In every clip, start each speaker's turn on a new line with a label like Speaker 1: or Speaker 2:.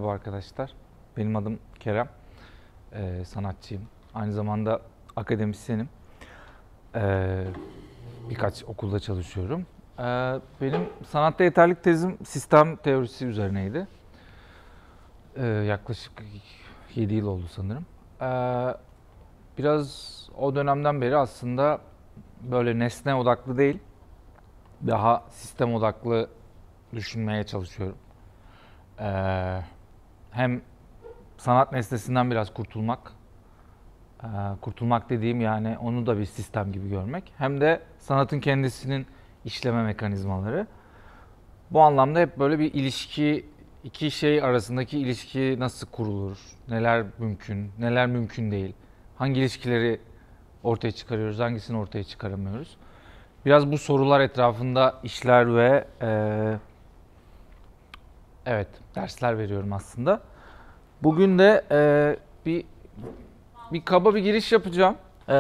Speaker 1: Merhaba arkadaşlar. Benim adım Kerem. Sanatçıyım. Aynı zamanda akademisyenim. Birkaç okulda çalışıyorum. Benim sanatta yeterlilik tezim sistem teorisi üzerineydi. Yaklaşık 7 yıl oldu sanırım. Biraz o dönemden beri aslında böyle nesne odaklı değil, daha sistem odaklı düşünmeye çalışıyorum. Hem sanat nesnesinden biraz kurtulmak dediğim yani onu da bir sistem gibi görmek. Hem de sanatın kendisinin işleme mekanizmaları. Bu anlamda hep böyle bir ilişki, iki şey arasındaki ilişki nasıl kurulur, neler mümkün, neler mümkün değil, hangi ilişkileri ortaya çıkarıyoruz, hangisini ortaya çıkaramıyoruz. Biraz bu sorular etrafında işler ve evet dersler veriyorum aslında. Bugün de bir kaba bir giriş yapacağım.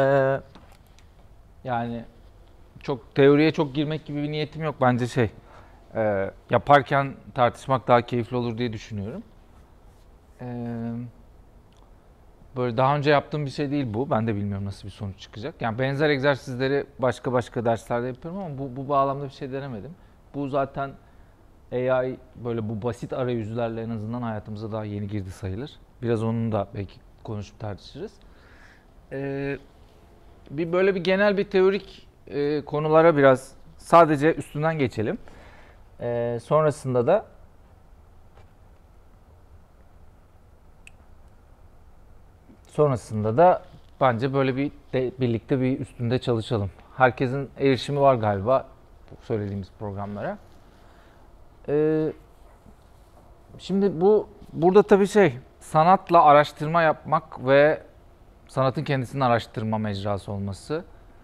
Speaker 1: Yani çok teoriye çok girmek gibi bir niyetim yok. Bence yaparken tartışmak daha keyifli olur diye düşünüyorum. Böyle daha önce yaptığım bir şey değil bu. Ben de bilmiyorum nasıl bir sonuç çıkacak. Yani benzer egzersizleri başka derslerde yapıyorum ama bu bağlamda bir şey denemedim. Bu zaten AI böyle bu basit arayüzlerle en azından hayatımıza daha yeni girdi sayılır. Biraz onun da belki konuşup tartışırız. Böyle bir genel bir teorik konulara biraz sadece üstünden geçelim. Sonrasında da bence böyle birlikte bir üstünde çalışalım. Herkesin erişimi var galiba bu söylediğimiz programlara. Şimdi burada tabii sanatla araştırma yapmak ve sanatın kendisinin araştırma mecrası olması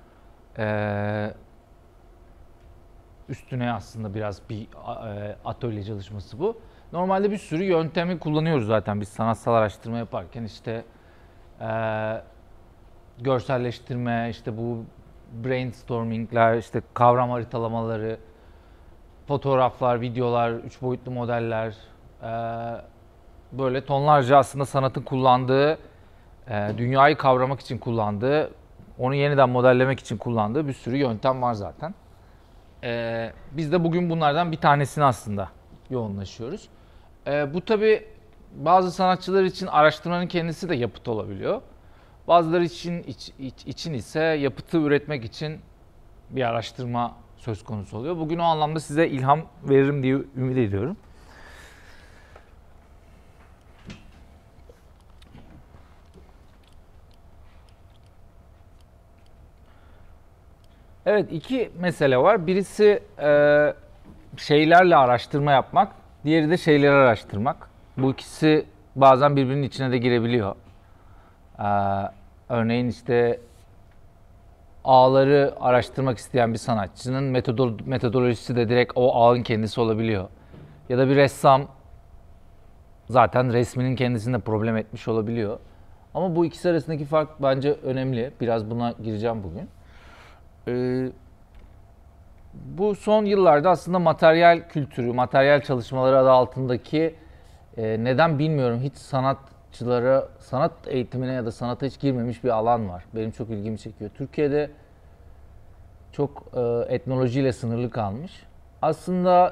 Speaker 1: üstüne aslında biraz bir atölye çalışması bu. Normalde bir sürü yöntemi kullanıyoruz zaten biz sanatsal araştırma yaparken işte görselleştirme, işte bu brainstormingler, işte kavram haritalamaları, fotoğraflar, videolar, 3 boyutlu modeller, böyle tonlarca aslında sanatın kullandığı, dünyayı kavramak için kullandığı, onu yeniden modellemek için kullandığı bir sürü yöntem var zaten. Biz de bugün bunlardan bir tanesini aslında yoğunlaşıyoruz. Bu tabii bazı sanatçılar için araştırmanın kendisi de yapıt olabiliyor. Bazıları için ise yapıtı üretmek için bir araştırma söz konusu oluyor. Bugün o anlamda size ilham veririm diye ümit ediyorum. Evet, iki mesele var. Birisi şeylerle araştırma yapmak, diğeri de şeyleri araştırmak. Bu ikisi bazen birbirinin içine de girebiliyor. Örneğin işte ağları araştırmak isteyen bir sanatçının metodolojisi de direkt o ağın kendisi olabiliyor. Ya da bir ressam zaten resminin kendisinde problem etmiş olabiliyor. Ama bu ikisi arasındaki fark bence önemli. Biraz buna gireceğim bugün. Bu son yıllarda aslında materyal kültürü, materyal çalışmaları adı altındaki neden bilmiyorum hiç sanatçılara, sanat eğitimine ya da sanata hiç girmemiş bir alan var. Benim çok ilgimi çekiyor. Türkiye'de çok etnolojiyle sınırlı kalmış. Aslında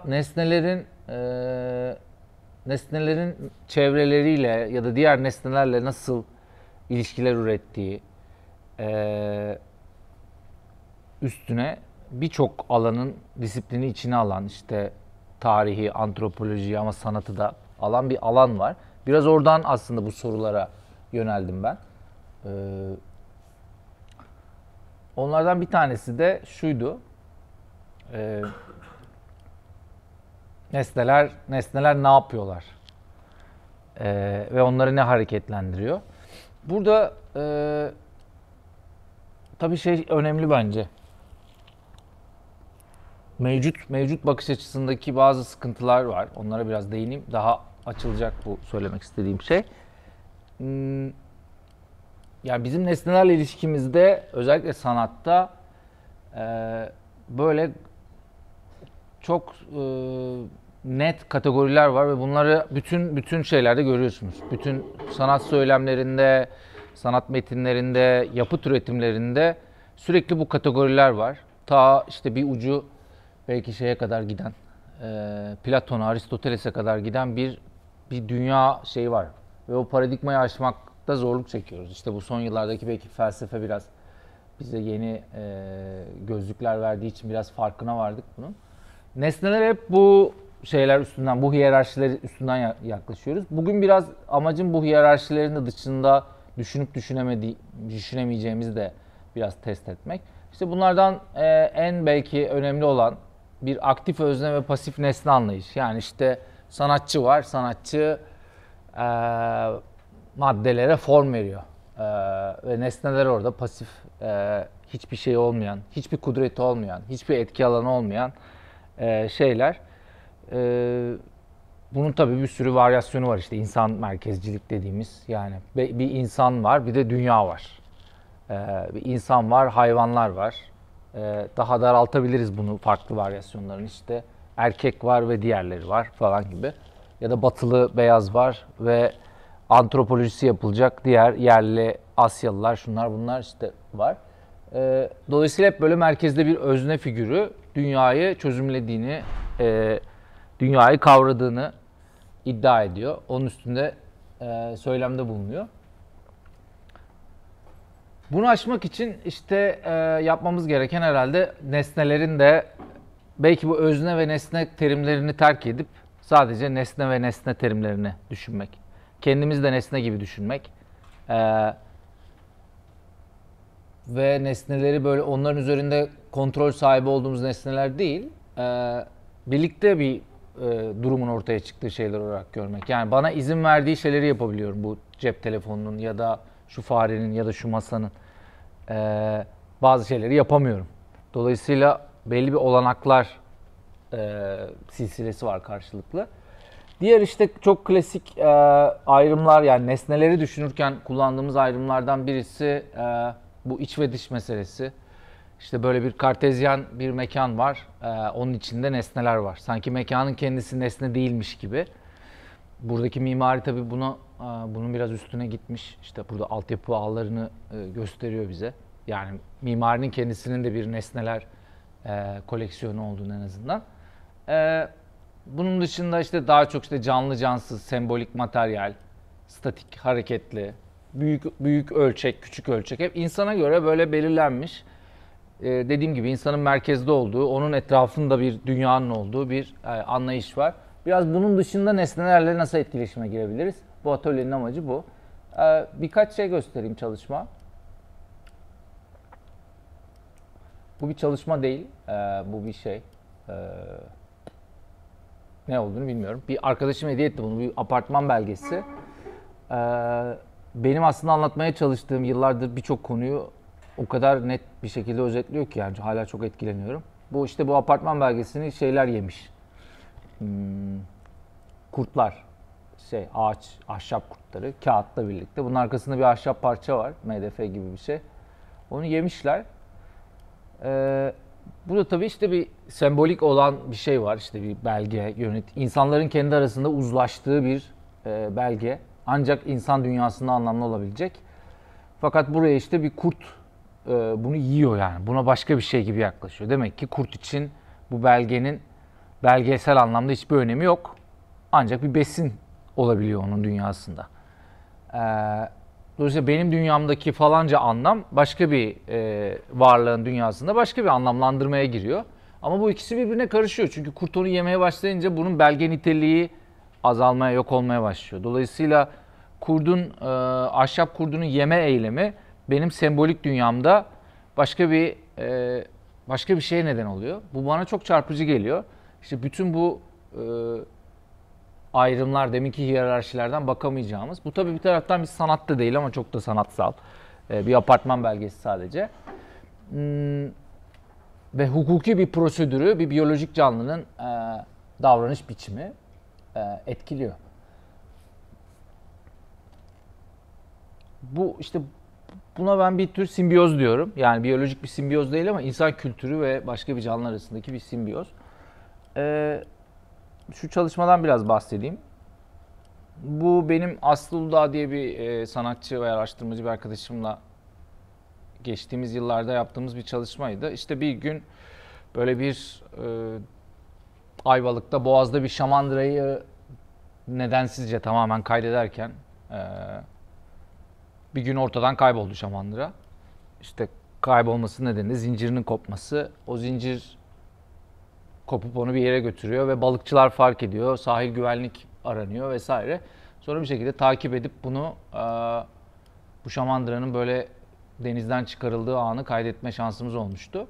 Speaker 1: nesnelerin çevreleriyle ya da diğer nesnelerle nasıl ilişkiler ürettiği üstüne birçok alanın disiplini içine alan işte tarihi, antropoloji ama sanatı da alan bir alan var. Biraz oradan aslında bu sorulara yöneldim ben. Onlardan bir tanesi de şuydu. Nesneler ne yapıyorlar? Ve onları ne hareketlendiriyor? Burada tabii önemli bence. Mevcut bakış açısındaki bazı sıkıntılar var. Onlara biraz değineyim. Daha açılacak bu söylemek istediğim şey. Yani bizim nesnelerle ilişkimizde özellikle sanatta böyle çok net kategoriler var ve bunları bütün şeylerde görüyorsunuz. Bütün sanat söylemlerinde, sanat metinlerinde, yapıt üretimlerinde sürekli bu kategoriler var. Ta işte bir ucu belki şeye kadar giden, Platon'a, Aristoteles'e kadar giden bir dünya şeyi var. Ve o paradigmayı aşmakta zorluk çekiyoruz. İşte bu son yıllardaki belki felsefe biraz bize yeni gözlükler verdiği için biraz farkına vardık bunun. Nesneler hep bu şeyler üstünden, bu hiyerarşiler üstünden yaklaşıyoruz. Bugün biraz amacım bu hiyerarşilerin de dışında düşünüp düşünemeyeceğimizi de biraz test etmek. İşte bunlardan en belki önemli olan bir aktif özne ve pasif nesne anlayış. Yani işte sanatçı var, sanatçı maddelere form veriyor. Ve nesneler orada pasif, hiçbir şey olmayan, hiçbir kudreti olmayan, hiçbir etki alanı olmayan şeyler. Bunun tabii bir sürü varyasyonu var, işte insan merkezcilik dediğimiz. Yani bir insan var, bir de dünya var. Bir insan var, hayvanlar var. Daha daraltabiliriz bunu, farklı varyasyonların, işte erkek var ve diğerleri var falan gibi. Ya da batılı beyaz var ve antropolojisi yapılacak diğer yerli Asyalılar, şunlar bunlar işte var. Dolayısıyla hep böyle merkezde bir özne figürü dünyayı çözümlediğini, dünyayı kavradığını iddia ediyor. Onun üstünde söylemde bulunuyor. Bunu aşmak için işte yapmamız gereken herhalde nesnelerin de belki bu özne ve nesne terimlerini terk edip sadece nesne ve nesne terimlerini düşünmek. Kendimizi de nesne gibi düşünmek. Ve nesneleri böyle onların üzerinde kontrol sahibi olduğumuz nesneler değil, birlikte bir durumun ortaya çıktığı şeyler olarak görmek. Yani bana izin verdiği şeyleri yapabiliyorum, bu cep telefonunun ya da şu farenin ya da şu masanın. Bazı şeyleri yapamıyorum. Dolayısıyla belli bir olanaklar silsilesi var karşılıklı. Diğer işte çok klasik ayrımlar, yani nesneleri düşünürken kullandığımız ayrımlardan birisi bu iç ve dış meselesi. İşte böyle bir kartezyen bir mekan var, onun içinde nesneler var. Sanki mekanın kendisi nesne değilmiş gibi. Buradaki mimari tabii bunun biraz üstüne gitmiş. İşte burada altyapı ağlarını gösteriyor bize. Yani mimarinin kendisinin de bir nesneler koleksiyonu olduğunu en azından. Bunun dışında işte daha çok işte canlı cansız, sembolik materyal, statik hareketli, büyük ölçek, küçük ölçek hep insana göre böyle belirlenmiş. Dediğim gibi insanın merkezde olduğu, onun etrafında bir dünyanın olduğu bir anlayış var. Biraz bunun dışında nesnelerle nasıl etkileşime girebiliriz? Bu atölyenin amacı bu. Birkaç şey göstereyim çalışma. Bu bir çalışma değil, bu bir şey. Ne olduğunu bilmiyorum. Bir arkadaşım hediye etti bunu, bir apartman belgesi. Benim aslında anlatmaya çalıştığım yıllardır birçok konuyu o kadar net bir şekilde özetliyor ki yani hala çok etkileniyorum. Bu işte bu apartman belgesini şeyler yemiş. Kurtlar. Ağaç, ahşap kurtları kağıtla birlikte. Bunun arkasında bir ahşap parça var. MDF gibi bir şey. Onu yemişler. Burada tabii işte bir sembolik olan bir şey var. İşte bir belge, insanların kendi arasında uzlaştığı bir belge. Ancak insan dünyasında anlamlı olabilecek. Fakat buraya işte bir kurt bunu yiyor yani. Buna başka bir şey gibi yaklaşıyor. Demek ki kurt için bu belgenin belgesel anlamda hiçbir önemi yok. Ancak bir besin olabiliyor onun dünyasında. Dolayısıyla benim dünyamdaki falanca anlam başka bir varlığın dünyasında başka bir anlamlandırmaya giriyor. Ama bu ikisi birbirine karışıyor. Çünkü kurt onu yemeye başlayınca bunun belge niteliği azalmaya, yok olmaya başlıyor. Dolayısıyla ahşap kurdunu yeme eylemi benim sembolik dünyamda başka bir şeye neden oluyor. Bu bana çok çarpıcı geliyor. İşte bütün bu ayrımlar, deminki hiyerarşilerden bakamayacağımız. Bu tabii bir taraftan bir sanat da değil ama çok da sanatsal. Bir apartman belgesi sadece. Ve hukuki bir prosedürü, bir biyolojik canlının davranış biçimi etkiliyor. Bu işte buna ben bir tür simbiyoz diyorum. Yani biyolojik bir simbiyoz değil ama insan kültürü ve başka bir canlı arasındaki bir simbiyoz. şu çalışmadan biraz bahsedeyim. Bu benim Aslı Uludağ diye bir sanatçı ve araştırmacı bir arkadaşımla geçtiğimiz yıllarda yaptığımız bir çalışmaydı. İşte bir gün böyle bir Ayvalık'ta Boğaz'da bir şamandırayı nedensizce tamamen kaydederken bir gün ortadan kayboldu şamandıra. İşte kaybolması nedeni de zincirinin kopması. O zincir kopup onu bir yere götürüyor ve balıkçılar fark ediyor. Sahil güvenlik aranıyor vesaire. Sonra bir şekilde takip edip bunu bu şamandıranın böyle denizden çıkarıldığı anı kaydetme şansımız olmuştu.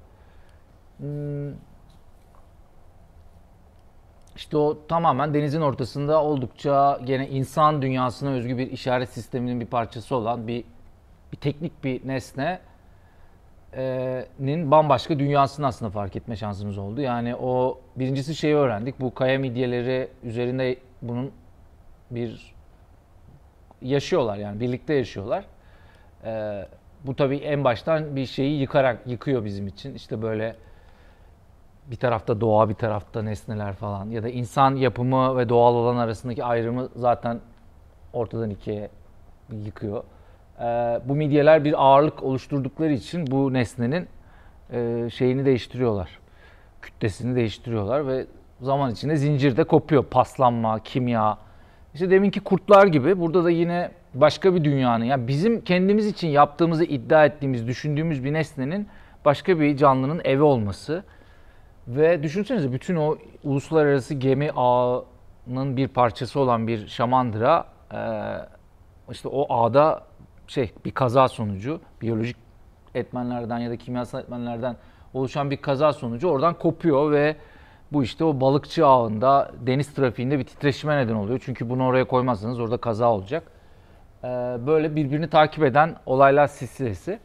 Speaker 1: İşte o tamamen denizin ortasında oldukça gene insan dünyasına özgü bir işaret sisteminin bir parçası olan bir teknik bir nesnenin bambaşka dünyasını aslında fark etme şansımız oldu. Yani o birincisi şeyi öğrendik. Bu kaya midyeleri üzerinde bunun bir yaşıyorlar, yani birlikte yaşıyorlar. Bu tabii en baştan bir şeyi yıkıyor bizim için. İşte böyle bir tarafta doğa, bir tarafta nesneler falan ya da insan yapımı ve doğal olan arasındaki ayrımı zaten ortadan ikiye yıkıyor. Bu midyeler bir ağırlık oluşturdukları için bu nesnenin şeyini değiştiriyorlar. Kütlesini değiştiriyorlar ve zaman içinde zincirde kopuyor. Paslanma, kimya. İşte deminki kurtlar gibi burada da yine başka bir dünyanın, yani bizim kendimiz için yaptığımızı iddia ettiğimiz, düşündüğümüz bir nesnenin başka bir canlının evi olması. Ve düşünsenize bütün o uluslararası gemi ağının bir parçası olan bir şamandıra işte o ağda bir kaza sonucu biyolojik etmenlerden ya da kimyasal etmenlerden oluşan bir kaza sonucu oradan kopuyor ve bu işte o balıkçı ağında deniz trafiğinde bir titreşime neden oluyor. Çünkü bunu oraya koymazsanız orada kaza olacak. Böyle birbirini takip eden olaylar silsilesi.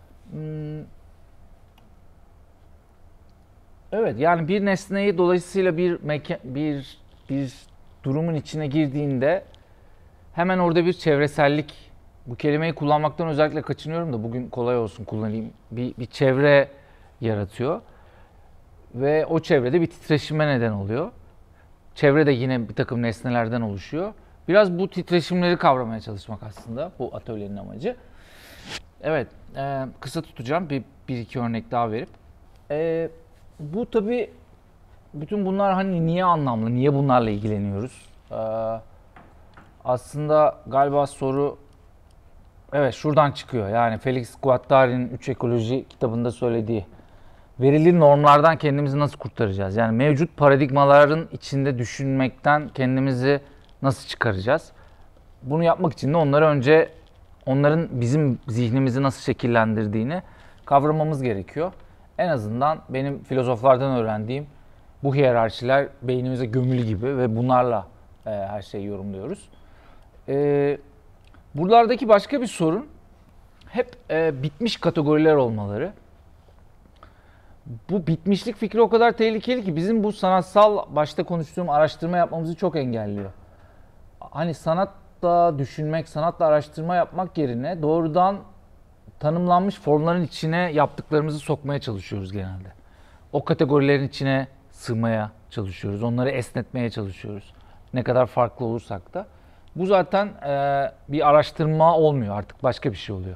Speaker 1: Evet, yani bir nesneyi dolayısıyla bir durumun içine girdiğinde hemen orada bir çevresellik, bu kelimeyi kullanmaktan özellikle kaçınıyorum da bugün kolay olsun kullanayım. Bir çevre yaratıyor ve o çevrede bir titreşime neden oluyor. Çevre de yine bir takım nesnelerden oluşuyor. Biraz bu titreşimleri kavramaya çalışmak aslında bu atölyenin amacı. Evet, kısa tutacağım bir iki örnek daha verip. Bu tabii bütün bunlar hani niye anlamlı, niye bunlarla ilgileniyoruz? Aslında galiba soru evet şuradan çıkıyor. Yani Felix Guattari'nin Üç Ekoloji kitabında söylediği verili normlardan kendimizi nasıl kurtaracağız? Yani mevcut paradigmaların içinde düşünmekten kendimizi nasıl çıkaracağız? Bunu yapmak için de onların bizim zihnimizi nasıl şekillendirdiğini kavramamız gerekiyor. En azından benim filozoflardan öğrendiğim bu hiyerarşiler beynimize gömülü gibi ve bunlarla her şeyi yorumluyoruz. Buralardaki başka bir sorun hep bitmiş kategoriler olmaları. Bu bitmişlik fikri o kadar tehlikeli ki bizim bu sanatsal başta konuştuğum araştırma yapmamızı çok engelliyor. Hani sanatla düşünmek, sanatla araştırma yapmak yerine doğrudan tanımlanmış formların içine yaptıklarımızı sokmaya çalışıyoruz genelde. O kategorilerin içine sığmaya çalışıyoruz, onları esnetmeye çalışıyoruz. Ne kadar farklı olursak da. Bu zaten bir araştırma olmuyor, artık başka bir şey oluyor.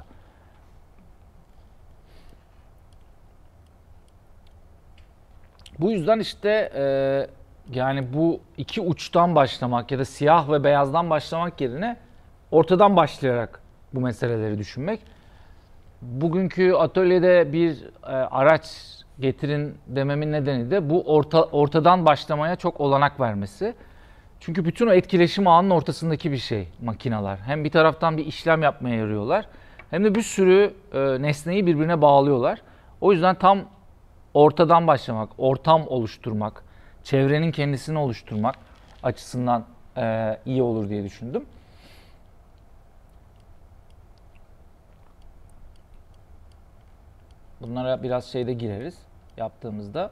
Speaker 1: Bu yüzden işte yani bu iki uçtan başlamak ya da siyah ve beyazdan başlamak yerine ortadan başlayarak bu meseleleri düşünmek. Bugünkü atölyede bir araç getirin dememin nedeni de bu ortadan başlamaya çok olanak vermesi. Çünkü bütün o etkileşim ağının ortasındaki bir şey makineler. Hem bir taraftan bir işlem yapmaya yarıyorlar hem de bir sürü nesneyi birbirine bağlıyorlar. O yüzden tam ortadan başlamak, ortam oluşturmak, çevrenin kendisini oluşturmak açısından iyi olur diye düşündüm. Bunlara biraz şeyde gireriz yaptığımızda.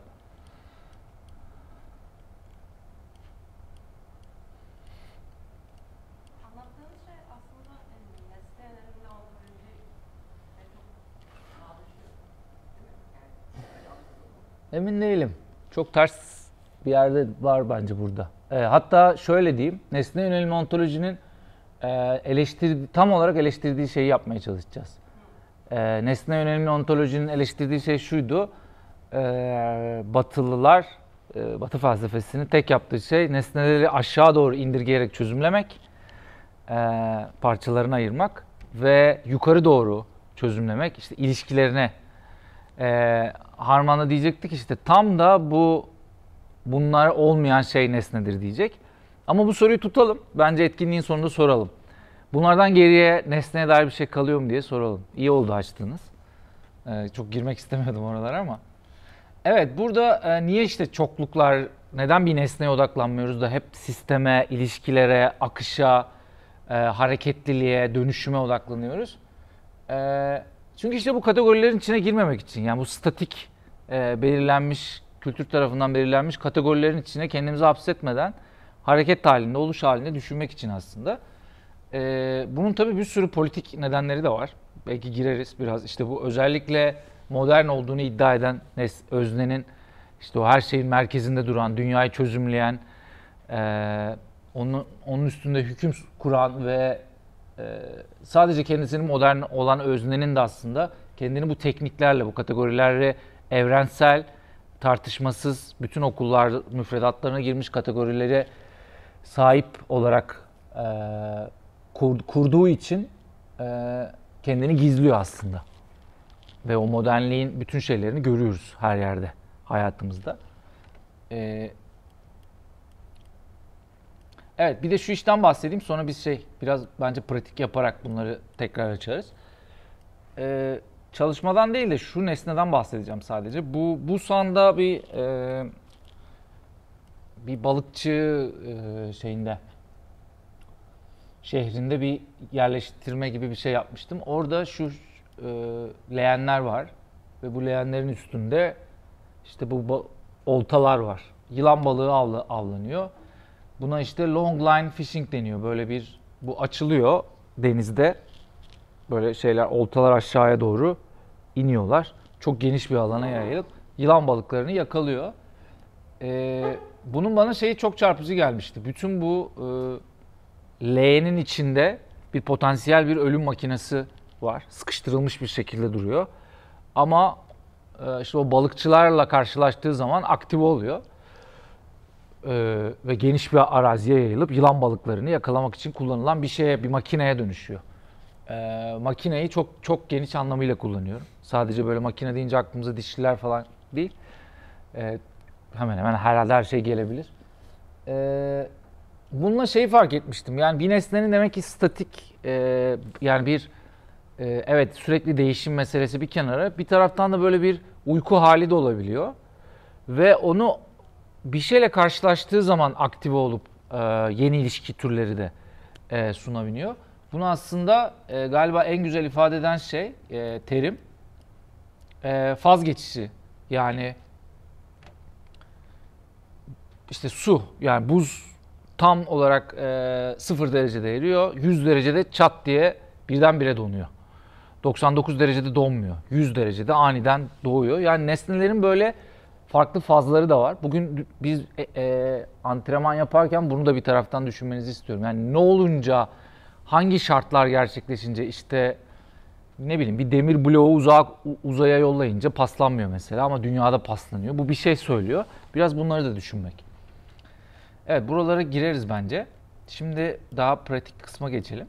Speaker 2: Anlattığınız şey aslında nesnelerin ne olabileceği çok bağdaşıyor, değil mi?
Speaker 1: Emin değilim. Çok ters bir yerde var bence burada. Hatta şöyle diyeyim, nesne yönelimli ontolojinin tam olarak eleştirdiği şeyi yapmaya çalışacağız. Nesne yönelimli ontolojinin eleştirdiği şey şuydu, Batılılar, Batı felsefesinin tek yaptığı şey nesneleri aşağı doğru indirgeyerek çözümlemek, parçalarına ayırmak ve yukarı doğru çözümlemek, işte ilişkilerine harmanla diyecektik, işte tam da bunlar olmayan şey nesnedir diyecek. Ama bu soruyu tutalım. Bence etkinliğin sonunda soralım. Bunlardan geriye nesneye dair bir şey kalıyor mu diye soralım. İyi oldu açtığınız. Çok girmek istemiyordum oralara ama. Evet, burada niye işte çokluklar, neden bir nesneye odaklanmıyoruz da hep sisteme, ilişkilere, akışa, hareketliliğe, dönüşüme odaklanıyoruz? Çünkü işte bu kategorilerin içine girmemek için, yani bu statik, belirlenmiş, kültür tarafından belirlenmiş kategorilerin içine kendimizi hapsetmeden hareket halinde, oluş halinde düşünmek için aslında. Bunun tabii bir sürü politik nedenleri de var. Belki gireriz biraz. İşte bu özellikle modern olduğunu iddia eden öznenin, işte o her şeyin merkezinde duran, dünyayı çözümleyen, onun üstünde hüküm kuran ve sadece kendisinin modern olan öznenin de aslında kendini bu tekniklerle, bu kategorilerle evrensel, tartışmasız, bütün okullar müfredatlarına girmiş kategorilere sahip olarak kurduğu için kendini gizliyor aslında. Ve o modernliğin bütün şeylerini görüyoruz her yerde hayatımızda. Evet, bir de şu işten bahsedeyim, sonra biz biraz bence pratik yaparak bunları tekrar açarız. Çalışmadan değil de şu nesneden bahsedeceğim sadece. Bu Busan'da bir balıkçı şehrinde bir yerleştirme gibi bir şey yapmıştım. Orada şu leğenler var ve bu leğenlerin üstünde işte bu oltalar var. Yılan balığı avlanıyor. Buna işte long line fishing deniyor. Böyle bu açılıyor denizde. Böyle şeyler, oltalar aşağıya doğru iniyorlar. Çok geniş bir alana yayılıp yılan balıklarını yakalıyor. Bunun bana çok çarpıcı gelmişti. Bütün bu leğenin içinde bir potansiyel bir ölüm makinesi var. Sıkıştırılmış bir şekilde duruyor. Ama işte o balıkçılarla karşılaştığı zaman aktif oluyor. Ve geniş bir araziye yayılıp yılan balıklarını yakalamak için kullanılan bir makineye dönüşüyor. Makineyi çok çok geniş anlamıyla kullanıyorum. Sadece böyle makine deyince aklımıza dişliler falan değil. Hemen hemen herhalde her şey gelebilir. Bununla fark etmiştim. Yani bir nesnenin demek ki statik, yani evet, sürekli değişim meselesi bir kenara. Bir taraftan da böyle bir uyku hali de olabiliyor. Ve onu bir şeyle karşılaştığı zaman aktive olup yeni ilişki türleri de sunabiliyor. Bunu aslında galiba en güzel ifade eden terim faz geçişi. Yani işte su, yani buz tam olarak 0 derecede eriyor, 100 derecede çat diye birdenbire donuyor. 99 derecede donmuyor, 100 derecede aniden doğuyor. Yani nesnelerin böyle farklı fazları da var. Bugün biz antrenman yaparken bunu da bir taraftan düşünmenizi istiyorum. Yani ne olunca, hangi şartlar gerçekleşince, işte ne bileyim, bir demir bloğu uzaya yollayınca paslanmıyor mesela ama dünyada paslanıyor. Bu bir şey söylüyor. Biraz bunları da düşünmek. Evet, buralara gireriz bence. Şimdi daha pratik kısma geçelim.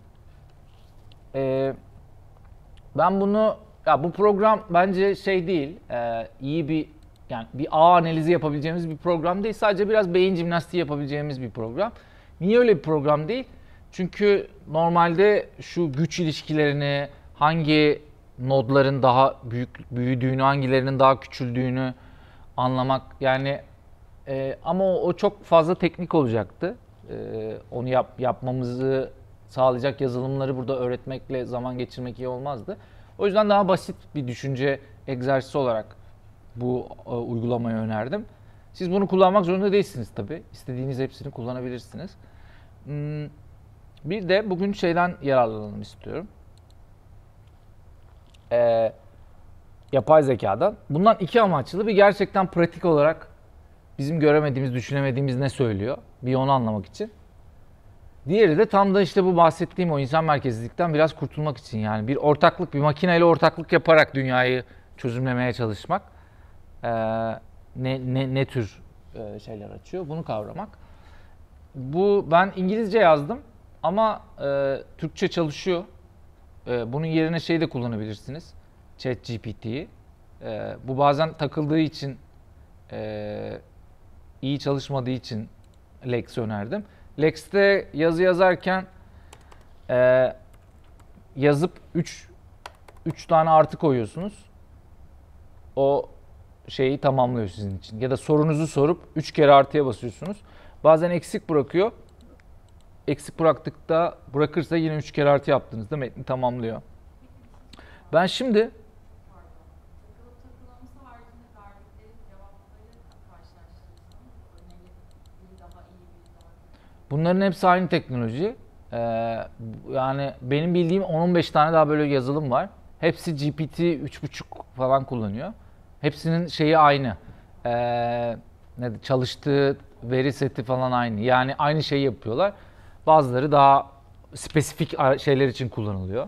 Speaker 1: Ben bu program bence değil, iyi yani bir ağ analizi yapabileceğimiz bir program değil. Sadece biraz beyin jimnastiği yapabileceğimiz bir program. Niye öyle bir program değil? Çünkü normalde şu güç ilişkilerini, hangi nodların daha büyüdüğünü, hangilerinin daha küçüldüğünü anlamak, yani ama o çok fazla teknik olacaktı. Onu yapmamızı sağlayacak yazılımları burada öğretmekle zaman geçirmek iyi olmazdı. O yüzden daha basit bir düşünce egzersizi olarak bu uygulamayı önerdim. Siz bunu kullanmak zorunda değilsiniz tabii. İstediğiniz hepsini kullanabilirsiniz. Bir de bugün yararlanalım istiyorum. Yapay zekadan. Bundan iki amaçlı: bir, gerçekten pratik olarak bizim göremediğimiz, düşünemediğimiz ne söylüyor? Bir onu anlamak için. Diğeri de tam da işte bu bahsettiğim o insan merkezlilikten biraz kurtulmak için. Yani bir ortaklık, bir makineyle ortaklık yaparak dünyayı çözümlemeye çalışmak. Ne tür şeyler açıyor bunu kavramak. Ben İngilizce yazdım ama Türkçe çalışıyor. Bunun yerine şey de kullanabilirsiniz. ChatGPT'yi. Bu bazen takıldığı için, iyi çalışmadığı için Lex önerdim. Lex'te yazı yazarken yazıp 3 tane artı koyuyorsunuz. O şeyi tamamlıyor sizin için. Ya da sorunuzu sorup 3 kere artıya basıyorsunuz. Bazen eksik bırakıyor. Eksik bırakırsa yine 3 kere artı yaptığınızda metni tamamlıyor. Ben şimdi
Speaker 2: Takılıp takılmaması haricinde verdikleri cevapları karşılaştırırsanız örneğin biri daha iyi, biri daha kötü.
Speaker 1: bunların hepsi aynı teknoloji. Yani benim bildiğim 10-15 tane daha böyle yazılım var. Hepsi GPT 3.5 falan kullanıyor. Hepsinin şeyi aynı. Çalıştığı veri seti falan aynı. Yani aynı şeyi yapıyorlar. Bazıları daha spesifik şeyler için kullanılıyor.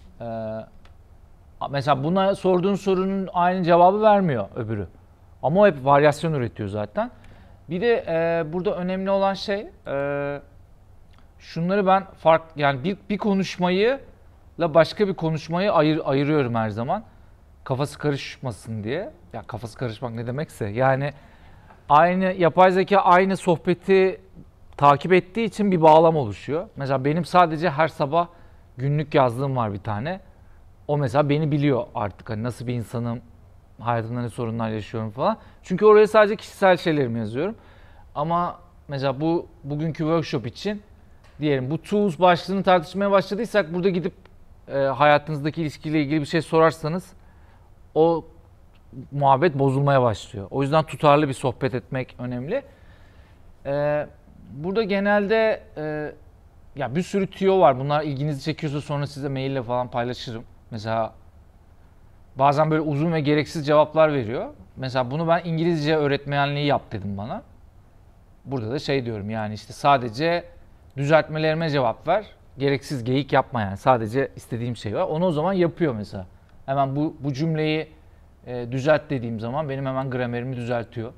Speaker 1: Mesela buna sorduğun sorunun aynı cevabı vermiyor öbürü. Ama o hep varyasyon üretiyor zaten. Bir de burada önemli olan şey şunları ben yani bir konuşmayı la başka bir konuşmayı ayırıyorum her zaman. Kafası karışmasın diye. Ya kafası karışmak ne demekse yani aynı yapay zeka aynı sohbeti takip ettiği için bir bağlam oluşuyor. Mesela benim sadece her sabah günlük yazdığım var bir tane. O mesela beni biliyor artık hani nasıl bir insanım, hayatımda ne sorunlar yaşıyorum falan. Çünkü oraya sadece kişisel şeylerimi yazıyorum. Ama mesela bugünkü workshop için diyelim bu tools başlığını tartışmaya başladıysak burada gidip hayatınızdaki ilişkiyle ilgili bir şey sorarsanız o muhabbet bozulmaya başlıyor. O yüzden tutarlı bir sohbet etmek önemli. Burada genelde ya bir sürü tüyo var. Bunlar ilginizi çekiyorsa sonra size maille falan paylaşırım. Mesela bazen böyle uzun ve gereksiz cevaplar veriyor. Mesela bunu ben İngilizce öğretmenliği yap dedim bana. Burada da şey diyorum yani işte sadece düzeltmelerime cevap ver. Gereksiz geyik yapma yani. Sadece istediğim şey var. Onu o zaman yapıyor mesela. Hemen bu cümleyi düzelt dediğim zaman benim hemen gramerimi düzeltiyor.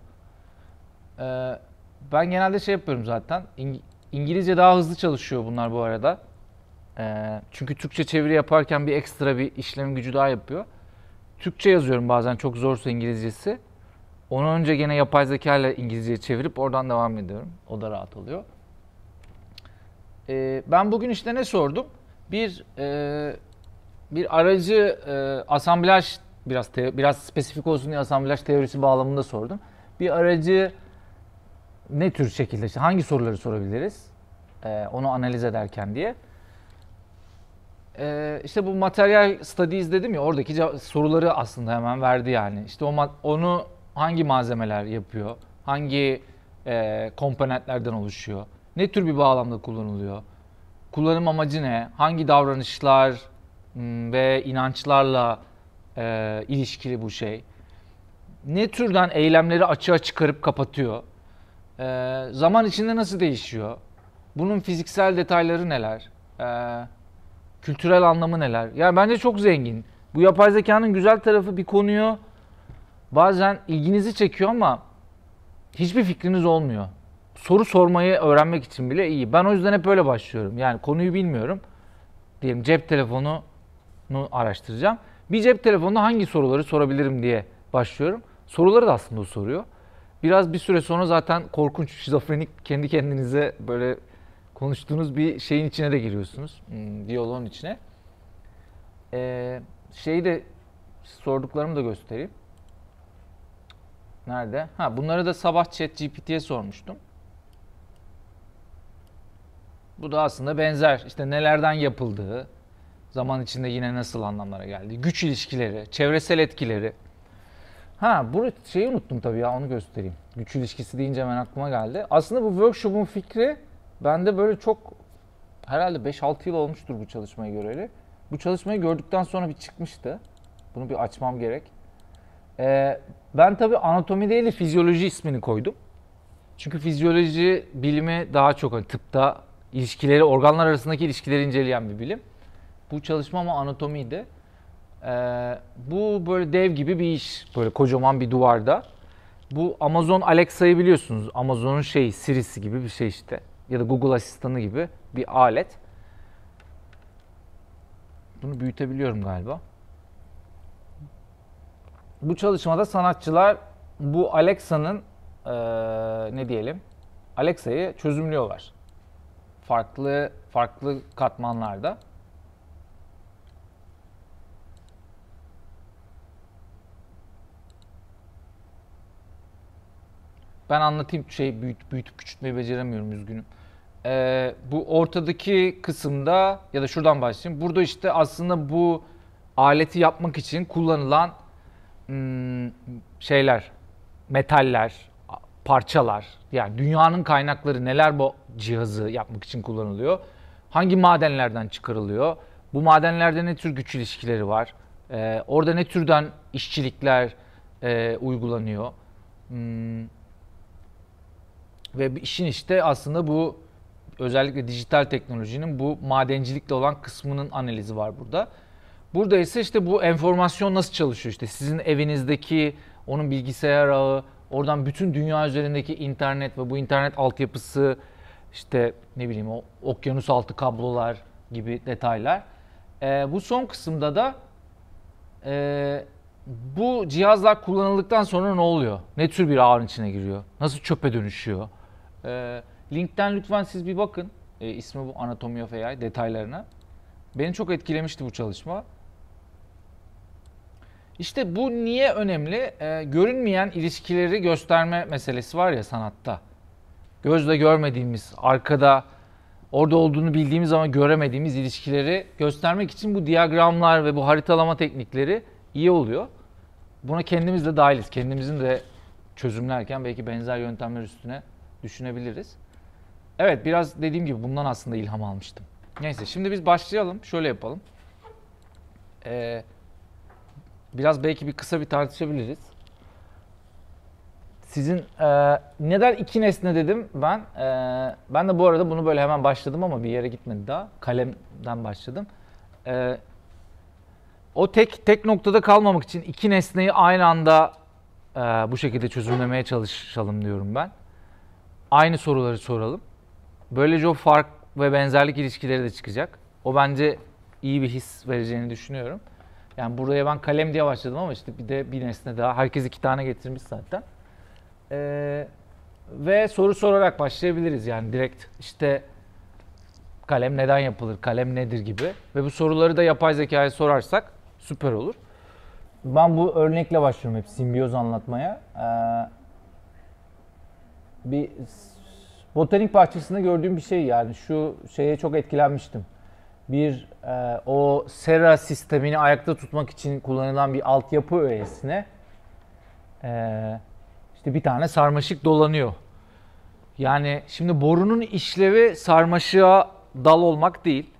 Speaker 1: Ben genelde şey yapıyorum zaten. İngilizce daha hızlı çalışıyor bunlar bu arada. Çünkü Türkçe çeviri yaparken bir ekstra bir işlem gücü daha yapıyor. Türkçe yazıyorum bazen çok zorsa İngilizcesi. Onu önce gene yapay zeka ile İngilizceye çevirip oradan devam ediyorum. O da rahat oluyor. Ben bugün işte ne sordum? Bir aracı asamblaj biraz spesifik olsun diye asamblaj teorisi bağlamında sordum. Bir aracı ne tür şekilde işte hangi soruları sorabiliriz? Onu analiz ederken diye. İşte bu material studies dedim ya oradaki soruları aslında hemen verdi yani. İşte onu hangi malzemeler yapıyor? Hangi komponentlerden oluşuyor? Ne tür bir bağlamda kullanılıyor? Kullanım amacı ne? Hangi davranışlar ve inançlarla ilişkili bu şey? Ne türden eylemleri açığa çıkarıp kapatıyor? Zaman içinde nasıl değişiyor? Bunun fiziksel detayları neler? Kültürel anlamı neler? Yani bence çok zengin. Bu yapay zekanın güzel tarafı bir konuyu bazen ilginizi çekiyor ama hiçbir fikriniz olmuyor. Soru sormayı öğrenmek için bile iyi. Ben o yüzden hep öyle başlıyorum. Yani konuyu bilmiyorum. Diyelim cep telefonunu araştıracağım. Bir cep telefonunda hangi soruları sorabilirim diye başlıyorum. Soruları da aslında o soruyor. Biraz bir süre sonra zaten korkunç, şizofrenik, kendi kendinize böyle konuştuğunuz bir şeyin içine de giriyorsunuz. Diyaloğun içine. Şeyi de sorduklarımı da göstereyim. Nerede? Bunları da sabah ChatGPT'ye sormuştum. Bu da aslında benzer. İşte nelerden yapıldığı, zaman içinde yine nasıl anlamlara geldi. Güç ilişkileri, çevresel etkileri. Bu şeyi unuttum tabii ya onu göstereyim. Güç ilişkisi deyince hemen aklıma geldi. Aslında bu workshop'un fikri bende böyle çok herhalde 5-6 yıl olmuştur bu çalışmayı göreli. Bu çalışmayı gördükten sonra bir çıkmıştı. Bunu bir açmam gerek. Ben tabii anatomi değil de fizyoloji ismini koydum. Çünkü fizyoloji bilimi daha çok hani tıpta ilişkileri, organlar arasındaki ilişkileri inceleyen bir bilim. Bu çalışma ama anatomiydi. Bu böyle dev gibi bir iş. Böyle kocaman bir duvarda. Bu Amazon Alexa'yı biliyorsunuz. Amazon'un Siri'si gibi bir şey işte. Ya da Google asistanı gibi bir alet. Bunu büyütebiliyorum galiba. Bu çalışmada sanatçılar bu Alexa'nın ne diyelim, Alexa'yı çözümlüyorlar. Farklı katmanlarda. Ben anlatayım, büyütüp küçültmeyi beceremiyorum, üzgünüm. Bu ortadaki kısımda ya da şuradan başlayayım. Burada işte aslında bu aleti yapmak için kullanılan şeyler, metaller, parçalar, yani dünyanın kaynakları neler bu cihazı yapmak için kullanılıyor? Hangi madenlerden çıkarılıyor? Bu madenlerde ne tür güç ilişkileri var? Orada ne türden işçilikler uygulanıyor? Ve işin işte aslında bu özellikle dijital teknolojinin bu madencilikle olan kısmının analizi var burada. Burada ise işte bu enformasyon nasıl çalışıyor, işte sizin evinizdeki onun bilgisayar ağı, oradan bütün dünya üzerindeki internet ve bu internet altyapısı, işte ne bileyim o okyanus altı kablolar gibi detaylar. Bu son kısımda da bu cihazlar kullanıldıktan sonra ne oluyor? Ne tür bir ağın içine giriyor? Nasıl çöpe dönüşüyor? Linkten lütfen siz bir bakın. İsmi bu, Anatomy of AI detaylarına. Beni çok etkilemişti bu çalışma. İşte bu niye önemli? Görünmeyen ilişkileri gösterme meselesi var ya sanatta. Gözle görmediğimiz, arkada orada olduğunu bildiğimiz ama göremediğimiz ilişkileri göstermek için bu diyagramlar ve bu haritalama teknikleri iyi oluyor. Buna kendimiz de dahiliz. Kendimizin de çözümlerken belki benzer yöntemler üstüne düşünebiliriz. Evet, biraz dediğim gibi bundan aslında ilham almıştım. Neyse, şimdi biz başlayalım. Şöyle yapalım. Biraz belki kısa bir tartışabiliriz. Sizin neden iki nesne dedim ben? Ben de bu arada bunu böyle hemen başladım ama bir yere gitmedi daha. Kalemden başladım. O tek noktada kalmamak için iki nesneyi aynı anda bu şekilde çözümlemeye çalışalım diyorum ben. Aynı soruları soralım. Böylece o fark ve benzerlik ilişkileri de çıkacak. O bence iyi bir his vereceğini düşünüyorum. Yani buraya ben kalem diye başladım ama işte bir de bir nesne daha. Herkes 2 tane getirmiş zaten. Ve soru sorarak başlayabiliriz. Yani direkt işte kalem neden yapılır, kalem nedir gibi. Ve bu soruları da yapay zekaya sorarsak süper olur. Ben bu örnekle başlıyorum hep simbiyoz anlatmaya. Bir botanik bahçesinde gördüğüm bir şey, yani şu şeye çok etkilenmiştim. O sera sistemini ayakta tutmak için kullanılan bir altyapı öğesine işte bir tane sarmaşık dolanıyor. Yani şimdi borunun işlevi sarmaşığa dal olmak değil.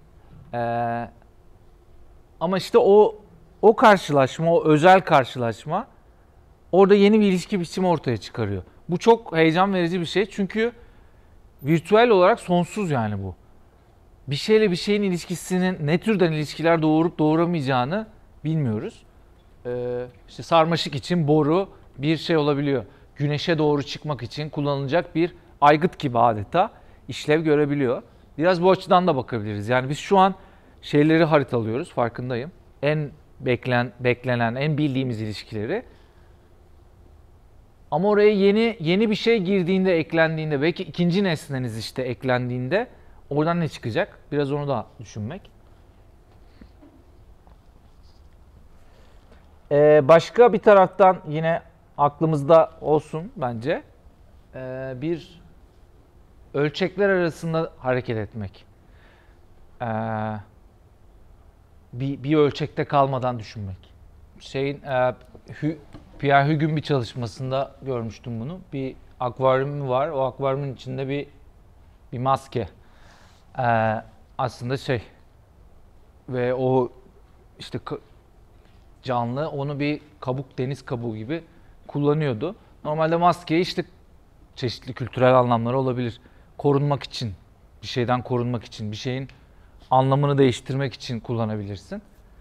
Speaker 1: Ama işte o karşılaşma, o özel karşılaşma orada yeni bir ilişki biçimi ortaya çıkarıyor. Bu çok heyecan verici bir şey çünkü virtüel olarak sonsuz yani bu. Bir şeyle bir şeyin ilişkisinin ne türden ilişkiler doğurup doğuramayacağını bilmiyoruz. İşte sarmaşık için boru bir şey olabiliyor. Güneşe doğru çıkmak için kullanılacak bir aygıt gibi adeta işlev görebiliyor. Biraz bu açıdan da bakabiliriz. Yani biz şu an şeyleri haritalıyoruz, farkındayım. En beklenen, en bildiğimiz ilişkileri. Ama oraya yeni bir şey girdiğinde, eklendiğinde, belki ikinci nesneniz işte eklendiğinde oradan ne çıkacak? Biraz onu da düşünmek. Başka bir taraftan yine aklımızda olsun bence bir ölçekler arasında hareket etmek. Bir ölçekte kalmadan düşünmek. Pierre Hugues'un bir çalışmasında görmüştüm bunu. Bir akvaryum var. O akvaryumun içinde bir maske. Aslında ve o işte canlı onu bir kabuk, deniz kabuğu gibi kullanıyordu. Normalde maskeyi işte çeşitli kültürel anlamları olabilir. Korunmak için, bir şeyden korunmak için, bir şeyin anlamını değiştirmek için kullanabilirsin.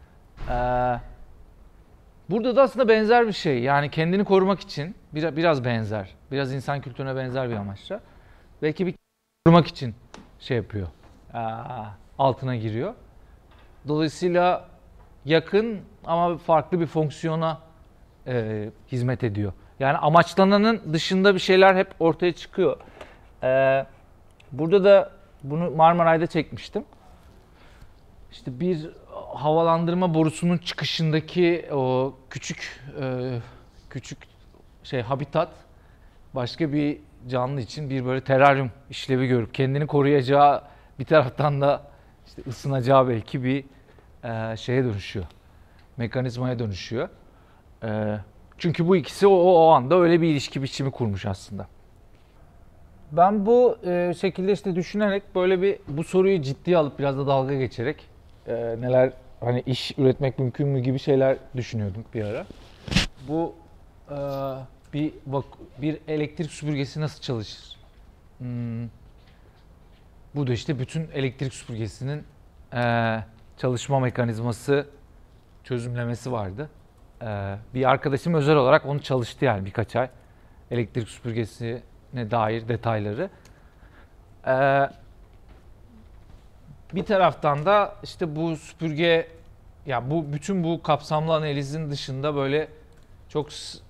Speaker 1: Burada da aslında benzer bir şey. Yani kendini korumak için biraz benzer. Biraz insan kültürüne benzer bir amaçla. Belki bir korumak için şey yapıyor. Altına giriyor. Dolayısıyla yakın ama farklı bir fonksiyona hizmet ediyor. Yani amaçlananın dışında bir şeyler hep ortaya çıkıyor. Burada da bunu Marmaray'da çekmiştim. İşte bir havalandırma borusunun çıkışındaki o küçük habitat başka bir canlı için bir böyle teraryum işlevi görüp kendini koruyacağı, bir taraftan da işte ısınacağı belki bir şeye dönüşüyor. Mekanizmaya dönüşüyor. Çünkü bu ikisi o anda öyle bir ilişki biçimi kurmuş aslında. Ben bu şekilde işte düşünerek böyle bu soruyu ciddiye alıp biraz da dalga geçerek neler hani iş üretmek mümkün mü gibi şeyler düşünüyordum bir ara. Bu bir elektrik süpürgesi nasıl çalışır? Bu da işte bütün elektrik süpürgesinin çalışma mekanizması, çözümlemesi vardı. Bir arkadaşım özel olarak onu çalıştı yani birkaç ay. Elektrik süpürgesine dair detayları. Bir taraftan da işte bu süpürge, ya bütün bu kapsamlı analizin dışında böyle çok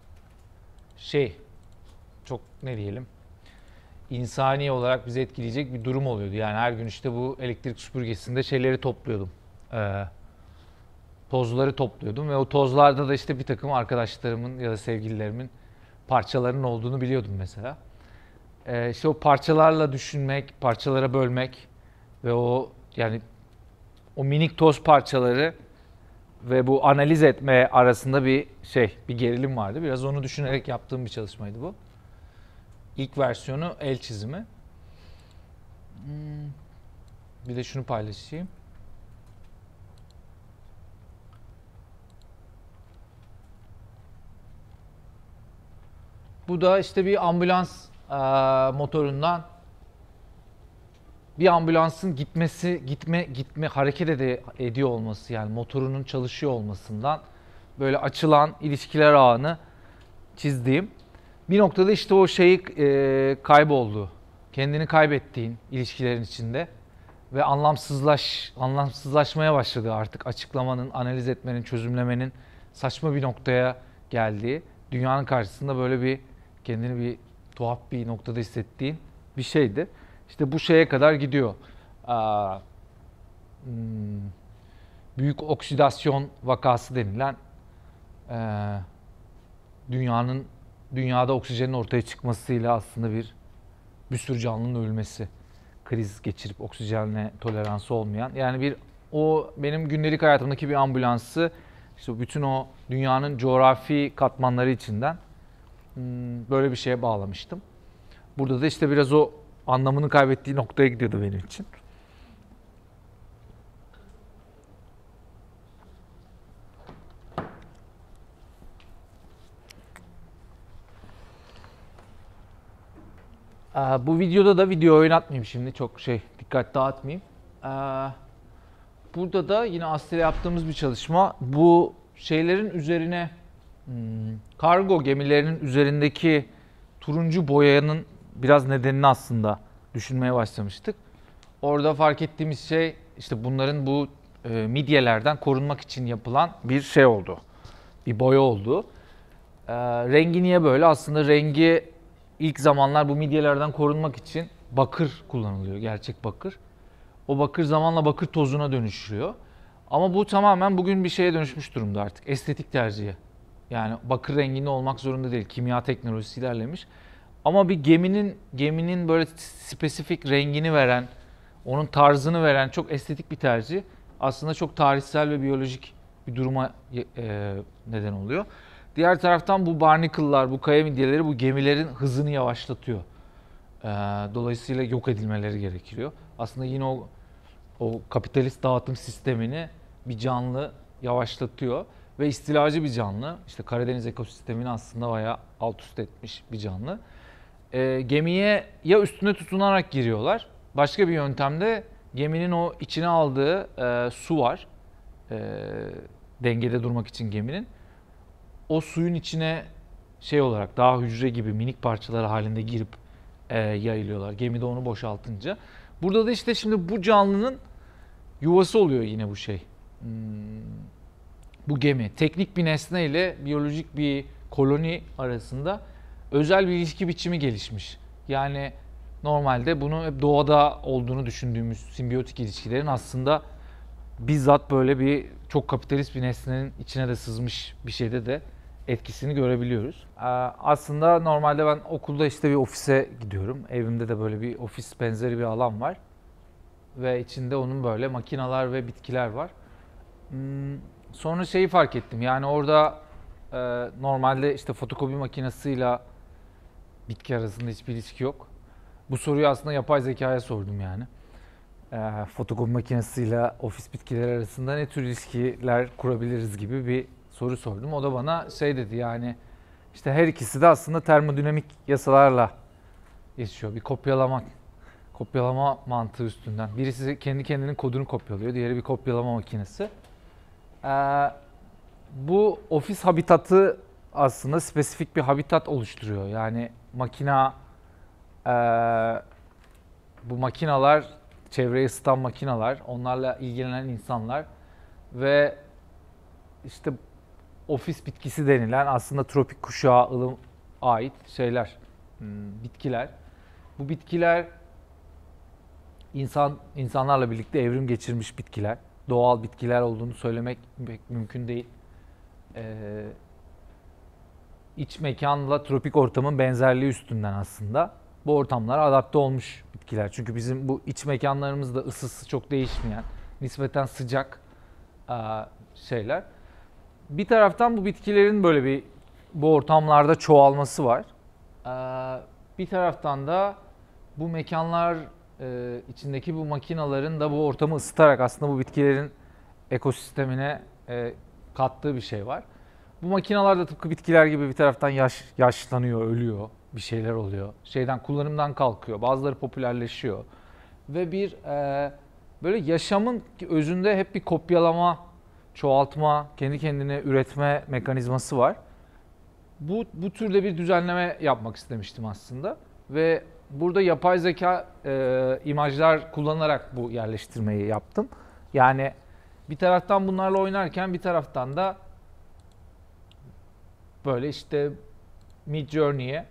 Speaker 1: çok ne diyelim, insani olarak bizi etkileyecek bir durum oluyordu. Yani her gün işte bu elektrik süpürgesinde şeyleri topluyordum. Tozları topluyordum ve o tozlarda da işte bir takım arkadaşlarımın ya da sevgililerimin parçalarının olduğunu biliyordum mesela. İşte o parçalarla düşünmek, parçalara bölmek ve o minik toz parçaları ve bu analiz etme arasında bir gerilim vardı. Biraz onu düşünerek yaptığım bir çalışmaydı bu. İlk versiyonu el çizimi. Bir de şunu paylaşayım. Bu da işte bir ambulans motorundan, bir ambulansın hareket ediyor olması, yani motorunun çalışıyor olmasından böyle açılan ilişkiler ağını çizdiğim. Bir noktada işte o kayboldu. Kendini kaybettiğin ilişkilerin içinde ve anlamsızlaşmaya başladı artık, açıklamanın, analiz etmenin, çözümlemenin saçma bir noktaya geldiği, dünyanın karşısında böyle kendini bir tuhaf bir noktada hissettiğin bir şeydi. İşte bu şeye kadar gidiyor. Büyük oksidasyon vakası denilen dünyada oksijenin ortaya çıkmasıyla aslında bir sürü canlının ölmesi. Kriz geçirip oksijenle toleransı olmayan. Yani o benim gündelik hayatımdaki bir ambulansı işte bütün o dünyanın coğrafi katmanları içinden böyle bir şeye bağlamıştım. Burada da işte biraz o anlamını kaybettiği noktaya gidiyordu benim için. Bu videoda da video oynatmayayım şimdi, çok dikkat dağıtmayayım. Burada da yine Astra yaptığımız bir çalışma. Bu şeylerin üzerine, kargo gemilerinin üzerindeki turuncu boyanın biraz nedenini aslında düşünmeye başlamıştık. Orada fark ettiğimiz şey işte bunların bu midyelerden korunmak için yapılan bir şey oldu. Bir boya oldu. Rengi niye böyle? Aslında rengi ilk zamanlar bu midyelerden korunmak için bakır kullanılıyor, gerçek bakır. O bakır zamanla bakır tozuna dönüşüyor. Ama bu tamamen bugün bir şeye dönüşmüş durumda artık. Estetik tercihi. Yani bakır renginde olmak zorunda değil. Kimya teknolojisi ilerlemiş. Ama bir geminin böyle spesifik rengini veren, onun tarzını veren çok estetik bir tercih. Aslında çok tarihsel ve biyolojik bir duruma neden oluyor. Diğer taraftan bu barnacle'lar, bu kaya midyeleri bu gemilerin hızını yavaşlatıyor. Dolayısıyla yok edilmeleri gerekiyor. Aslında yine o kapitalist dağıtım sistemini bir canlı yavaşlatıyor ve istilacı bir canlı. İşte Karadeniz ekosistemini aslında bayağı alt üst etmiş bir canlı. gemiye ya üstüne tutunarak giriyorlar. Başka bir yöntemde geminin o içine aldığı su var. Dengede durmak için geminin. O suyun içine şey olarak daha hücre gibi minik parçalar halinde girip yayılıyorlar. Gemi de onu boşaltınca. Burada da işte şimdi bu canlının yuvası oluyor yine bu şey. Bu gemi. Teknik bir nesne ile biyolojik bir koloni arasında özel bir ilişki biçimi gelişmiş. Yani normalde bunu hep doğada olduğunu düşündüğümüz simbiyotik ilişkilerin aslında bizzat böyle bir çok kapitalist bir nesnenin içine de sızmış bir şeyde de etkisini görebiliyoruz. Aslında normalde ben okulda işte bir ofise gidiyorum. Evimde de böyle bir ofis benzeri bir alan var. Ve içinde onun böyle makineler ve bitkiler var. Sonra şeyi fark ettim. Yani orada normalde işte fotokopi makinesiyle bitki arasında hiçbir ilişki yok. Bu soruyu aslında yapay zekaya sordum yani. Fotokopi makinesiyle ofis bitkileri arasında ne tür ilişkiler kurabiliriz gibi bir soru sordum. O da bana şey dedi, yani işte her ikisi de aslında termodinamik yasalarla yaşıyor. Bir kopyalama mantığı üstünden. Birisi kendi kendinin kodunu kopyalıyor, diğeri bir kopyalama makinesi. Bu ofis habitatı aslında spesifik bir habitat oluşturuyor. Yani bu makinalar, çevreyi ısıtan makinalar, onlarla ilgilenen insanlar ve işte ofis bitkisi denilen aslında tropik kuşağa ait şeyler, bitkiler. Bu bitkiler insanlarla birlikte evrim geçirmiş bitkiler. Doğal bitkiler olduğunu söylemek pek mümkün değil. İç mekanla tropik ortamın benzerliği üstünden aslında bu ortamlara adapte olmuş bitkiler. Çünkü bizim bu iç mekanlarımızda ısısı çok değişmeyen, nispeten sıcak şeyler. Bir taraftan bu bitkilerin böyle bu ortamlarda çoğalması var. Bir taraftan da bu mekanlar içindeki bu makinaların da bu ortamı ısıtarak aslında bu bitkilerin ekosistemine kattığı bir şey var. Bu makinalar da tıpkı bitkiler gibi bir taraftan yaşlanıyor, ölüyor, bir şeyler oluyor. Kullanımdan kalkıyor, bazıları popülerleşiyor. Ve böyle yaşamın özünde hep bir kopyalama, çoğaltma, kendi kendine üretme mekanizması var. Bu türde bir düzenleme yapmak istemiştim aslında. Ve burada yapay zeka imajlar kullanarak bu yerleştirmeyi yaptım. Yani bir taraftan bunlarla oynarken bir taraftan da böyle işte Midjourney'e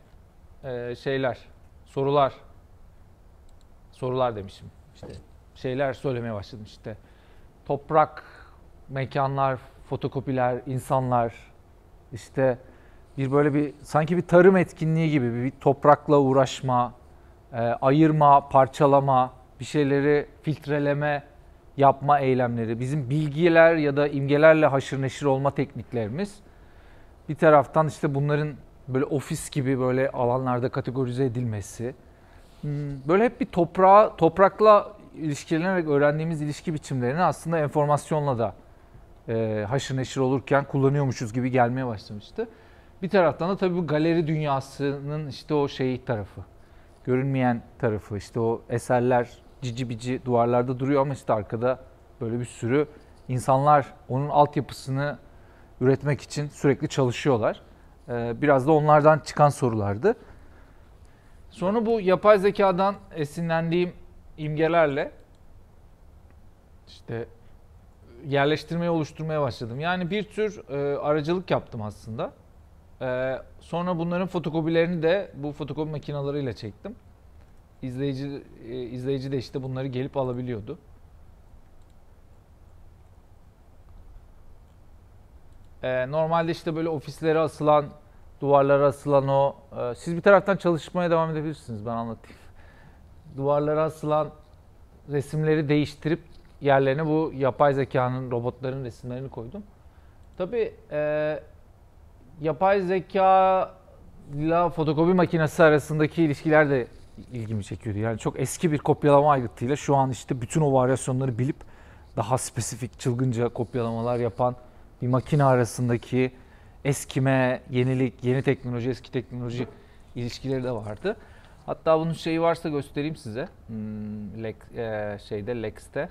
Speaker 1: sorular demişim. İşte şeyler söylemeye başladım işte. Toprak, mekanlar, fotokopiler, insanlar, işte sanki bir tarım etkinliği gibi bir toprakla uğraşma, ayırma, parçalama, bir şeyleri filtreleme, yapma eylemleri, bizim bilgiler ya da imgelerle haşır neşir olma tekniklerimiz. Bir taraftan işte bunların böyle ofis gibi böyle alanlarda kategorize edilmesi. Böyle hep bir toprakla ilişkilenerek öğrendiğimiz ilişki biçimlerini aslında enformasyonla da haşır neşir olurken kullanıyormuşuz gibi gelmeye başlamıştı. Bir taraftan da tabii bu galeri dünyasının işte o tarafı, görünmeyen tarafı, işte o eserler cici bici duvarlarda duruyor ama işte arkada böyle bir sürü insanlar onun altyapısını üretmek için sürekli çalışıyorlar. Biraz da onlardan çıkan sorulardı. Sonra bu yapay zekadan esinlendiğim imgelerle işte yerleştirmeyi oluşturmaya başladım. Yani bir tür aracılık yaptım aslında. Sonra bunların fotokopilerini de bu fotokopi makinalarıyla çektim. İzleyici de işte bunları gelip alabiliyordu. Normalde işte böyle ofislere asılan, duvarlara asılan siz bir taraftan çalışmaya devam edebilirsiniz, ben anlatayım. Duvarlara asılan resimleri değiştirip yerlerine bu yapay zekanın, robotların resimlerini koydum. Tabii yapay zeka ile fotokopi makinesi arasındaki ilişkiler de ilgimi çekiyordu. Yani çok eski bir kopyalama aygıtıyla şu an işte bütün o varyasyonları bilip daha spesifik, çılgınca kopyalamalar yapan bir makine arasındaki eskime, yenilik, yeni teknoloji, eski teknoloji ilişkileri de vardı. Hatta bunun şeyi varsa göstereyim size. Lex'te.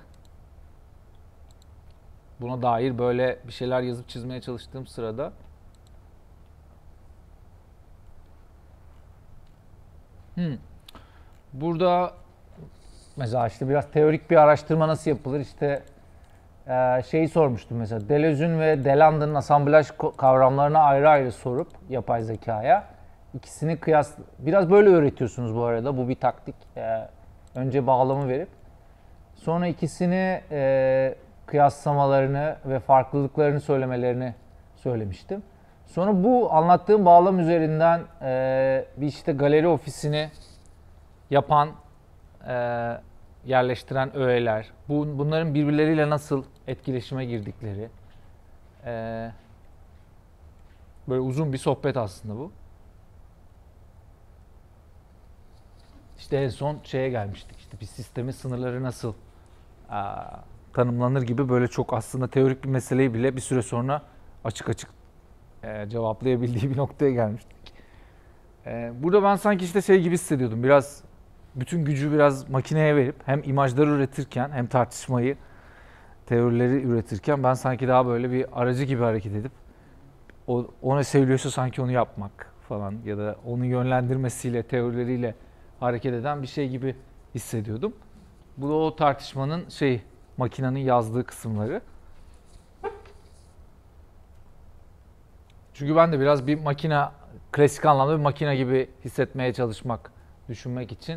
Speaker 1: Buna dair böyle bir şeyler yazıp çizmeye çalıştığım sırada burada mesela işte biraz teorik bir araştırma nasıl yapılır? İşte şeyi sormuştum mesela. Deleuze'ün ve Desland'ın asamblaj kavramlarına ayrı ayrı sorup yapay zekaya ikisini biraz böyle öğretiyorsunuz bu arada. Bu bir taktik. Önce bağlamı verip sonra ikisini kıyaslamalarını ve farklılıklarını söylemelerini söylemiştim. Sonra bu anlattığım bağlam üzerinden bir işte galeri ofisini yapan, yerleştiren öğeler, bunların birbirleriyle nasıl etkileşime girdikleri, böyle uzun bir sohbet aslında bu. İşte en son şeye gelmiştik, işte bir sistemin sınırları nasıl tanımlanır gibi böyle çok aslında teorik bir meseleyi bile bir süre sonra açık açık cevaplayabildiği bir noktaya gelmiştik. Burada ben sanki işte şey gibi hissediyordum, biraz bütün gücü biraz makineye verip hem imajları üretirken hem tartışmayı, teorileri üretirken ben sanki daha böyle bir aracı gibi hareket edip o ne söylüyorsa sanki onu yapmak falan ya da onu yönlendirmesiyle, teorileriyle hareket eden bir şey gibi hissediyordum. Bu da o tartışmanın makinenin yazdığı kısımları. Çünkü ben de biraz bir makine, klasik anlamda bir makine gibi hissetmeye çalışmak, düşünmek için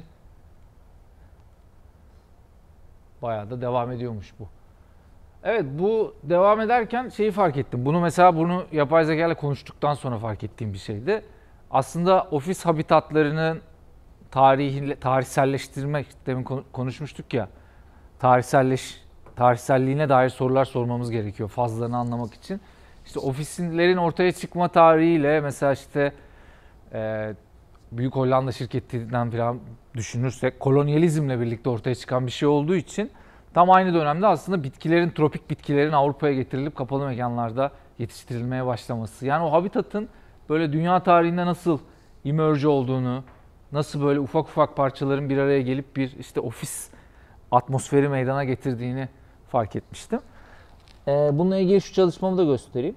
Speaker 1: bayağı da devam ediyormuş bu. Evet, bu devam ederken şeyi fark ettim. Bunu yapay zeka ile konuştuktan sonra fark ettiğim bir şeydi. Aslında ofis habitatlarının tarihselleştirmek, demin konuşmuştuk ya, tarihselliğine dair sorular sormamız gerekiyor fazlarını anlamak için. İşte ofislerin ortaya çıkma tarihiyle mesela işte Büyük Hollanda şirketinden falan düşünürsek kolonyalizmle birlikte ortaya çıkan bir şey olduğu için tam aynı dönemde aslında tropik bitkilerin Avrupa'ya getirilip kapalı mekanlarda yetiştirilmeye başlaması. Yani o habitatın böyle dünya tarihinde nasıl emerge olduğunu, nasıl böyle ufak ufak parçaların bir araya gelip bir işte ofis atmosferi meydana getirdiğini fark etmiştim. Bununla ilgili şu çalışmamı da göstereyim.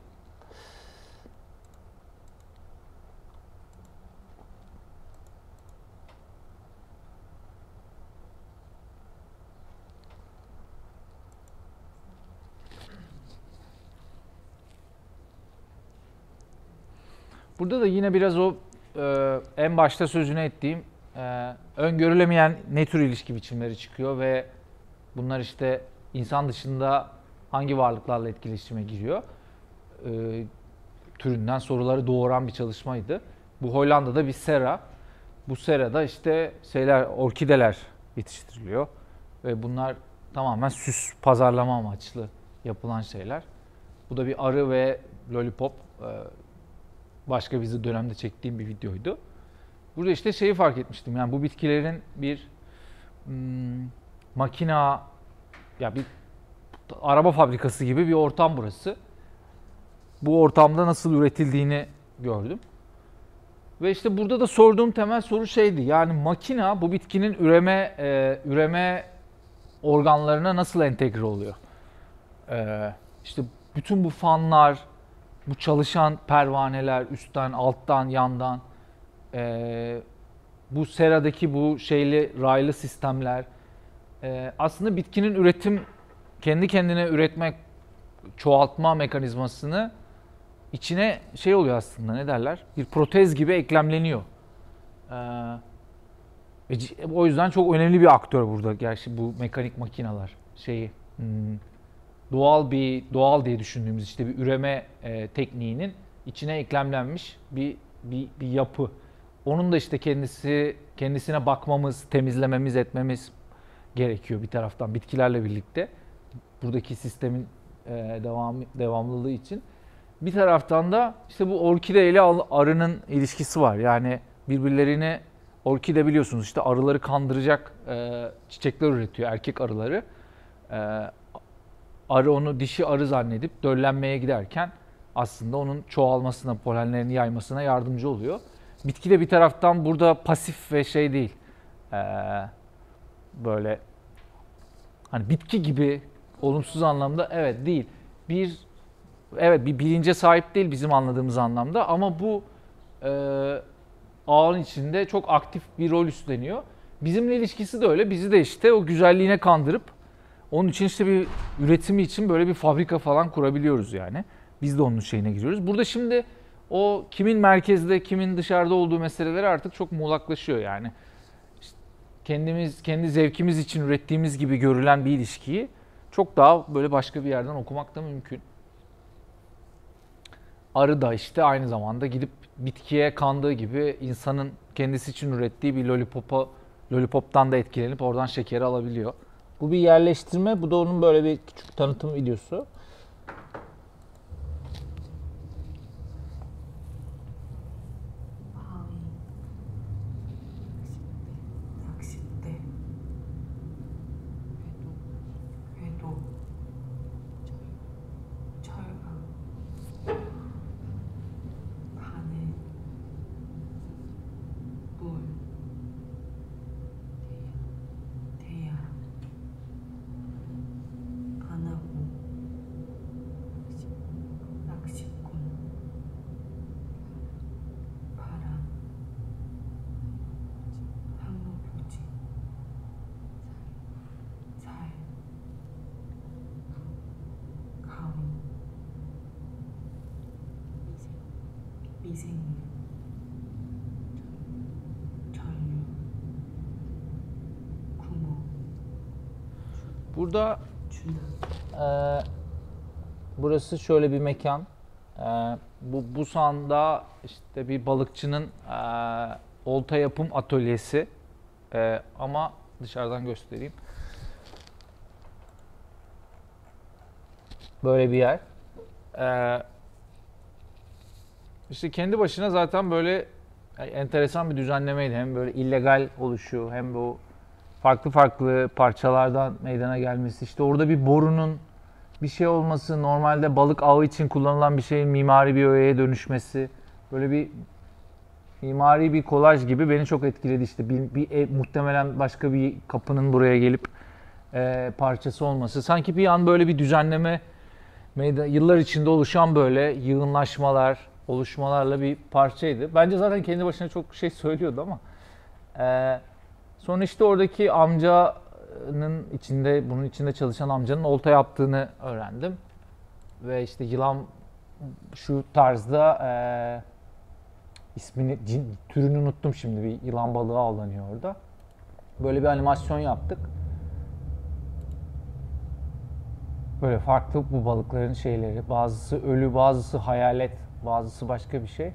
Speaker 1: Burada da yine biraz o en başta sözünü ettiğim öngörülemeyen ne tür ilişki biçimleri çıkıyor ve bunlar işte insan dışında hangi varlıklarla etkileşime giriyor türünden soruları doğuran bir çalışmaydı. Bu Hollanda'da bir sera. Bu serada işte orkideler yetiştiriliyor ve bunlar tamamen süs, pazarlama amaçlı yapılan şeyler. Bu da bir arı ve lollipop. Başka bir dönemde çektiğim bir videoydu. Burada işte şeyi fark etmiştim. Yani bu bitkilerin bir makina, ya bir araba fabrikası gibi bir ortam burası. Bu ortamda nasıl üretildiğini gördüm. Ve işte burada da sorduğum temel soru şeydi. Yani makina bu bitkinin üreme organlarına nasıl entegre oluyor? İşte bütün bu fanlar, bu çalışan pervaneler üstten, alttan, yandan, bu seradaki bu raylı sistemler aslında bitkinin kendi kendine üretmek, çoğaltma mekanizmasını içine oluyor aslında, ne derler? Bir protez gibi eklemleniyor. O yüzden çok önemli bir aktör burada. Gerçi bu mekanik makineler doğal diye düşündüğümüz işte bir üreme tekniğinin içine eklemlenmiş bir yapı. Onun da işte kendisine bakmamız, temizlememiz, etmemiz gerekiyor bir taraftan bitkilerle birlikte. Buradaki sistemin devamlılığı için. Bir taraftan da işte bu orkide ile arının ilişkisi var. Yani birbirlerini, orkide biliyorsunuz işte arıları kandıracak çiçekler üretiyor, erkek arıları. Arı onu dişi arı zannedip döllenmeye giderken aslında onun çoğalmasına, polenlerini yaymasına yardımcı oluyor. Bitki de bir taraftan burada pasif ve şey değil. Ee, Böyle hani bitki gibi olumsuz anlamda evet değil. Bir evet bir bilince sahip değil bizim anladığımız anlamda ama bu e, ağın içinde çok aktif bir rol üstleniyor. Bizimle ilişkisi de öyle. Bizi de işte o güzelliğine kandırıp onun için işte bir üretimi için böyle bir fabrika falan kurabiliyoruz yani. Biz de onun şeyine giriyoruz. Burada şimdi o kimin merkezde, kimin dışarıda olduğu meseleleri artık çok muğlaklaşıyor yani. İşte kendimiz, kendi zevkimiz için ürettiğimiz gibi görülen bir ilişkiyi çok daha böyle başka bir yerden okumak da mümkün. Arı da işte aynı zamanda gidip bitkiye kandığı gibi insanın kendisi için ürettiği bir lollipop'tan da etkilenip oradan şekeri alabiliyor. Bu bir yerleştirme, bu da onun böyle bir küçük tanıtım videosu.
Speaker 3: 바위, 낚싯대, 궤도, 철강, 바늘, 물, 대야, 안하고, 낚시꾼, 바람, 항로표지, 살, 가위, 미생물, 전류, 구멍,
Speaker 1: Burada
Speaker 3: 준하,
Speaker 1: burası şöyle bir mekan. Bu Busan'da işte bir balıkçının olta yapım atölyesi. Ama dışarıdan göstereyim. Böyle bir yer. İşte kendi başına zaten böyle enteresan bir düzenlemeydi. Hem böyle illegal oluşu hem bu farklı farklı parçalardan meydana gelmesi. İşte orada bir borunun bir şey olması, normalde balık avı için kullanılan bir şeyin mimari bir öğeye dönüşmesi. Böyle bir mimari bir kolaj gibi beni çok etkiledi işte. Muhtemelen başka bir kapının buraya gelip parçası olması. Sanki bir an böyle bir düzenleme yıllar içinde oluşan böyle yığınlaşmalar, oluşmalarla bir parçaydı. Bence zaten kendi başına çok şey söylüyordu ama. Sonra işte oradaki amcanın içinde, bunun içinde çalışan amcanın olta yaptığını öğrendim. Ve işte yılan şu tarzda ismini, türünü unuttum şimdi, bir yılan balığı avlanıyor orada. Böyle bir animasyon yaptık. Böyle farklı bu balıkların şeyleri. Bazısı ölü, bazısı hayalet, bazısı başka bir şey.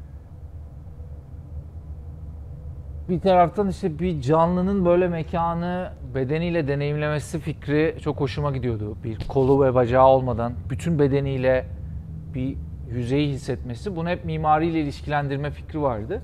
Speaker 1: Bir taraftan işte bir canlının böyle mekanı bedeniyle deneyimlemesi fikri çok hoşuma gidiyordu. Bir kolu ve bacağı olmadan bütün bedeniyle bir yüzeyi hissetmesi. Bunu hep mimariyle ilişkilendirme fikri vardı.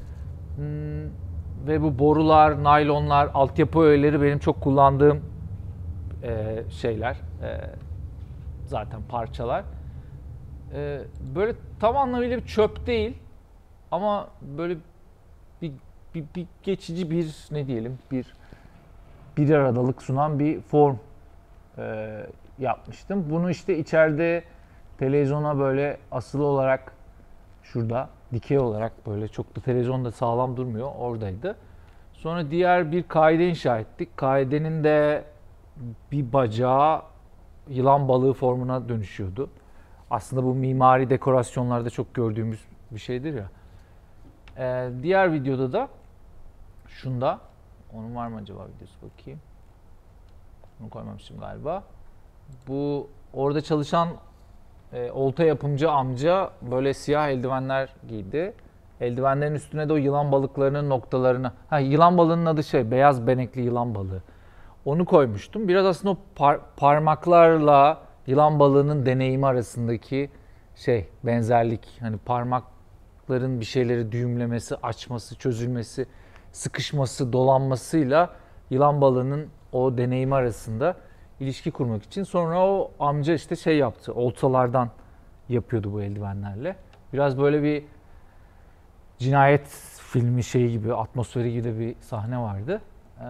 Speaker 1: Ve bu borular, naylonlar, altyapı öğeleri benim çok kullandığım şeyler. Zaten parçalar. Böyle tam anlamıyla bir çöp değil. Ama böyle bir geçici bir ne diyelim bir aradalık sunan bir form yapmıştım. Bunu işte içeride televizyona böyle asılı olarak şurada dikey olarak böyle çok da televizyonda sağlam durmuyor, oradaydı. Sonra diğer bir kaide inşa ettik. Kaidenin de bir bacağı yılan balığı formuna dönüşüyordu. Aslında bu mimari dekorasyonlarda çok gördüğümüz bir şeydir ya. Diğer videoda da şunda, onun var mı acaba videosu, bakayım. Onu koymamışım galiba. Bu orada çalışan olta yapımcı amca böyle siyah eldivenler giydi. Eldivenlerin üstüne de o yılan balıklarının noktalarını, yılan balığının adı beyaz benekli yılan balığı. Onu koymuştum. Biraz aslında o parmaklarla yılan balığının deneyimi arasındaki benzerlik. Hani parmakların bir şeyleri düğümlemesi, açması, çözülmesi, sıkışması, dolanmasıyla yılan balığının o deneyimi arasında ilişki kurmak için. Sonra o amca işte yaptı. Oltalardan yapıyordu bu eldivenlerle. Biraz böyle bir cinayet filmi şeyi gibi, atmosferi gibi de bir sahne vardı.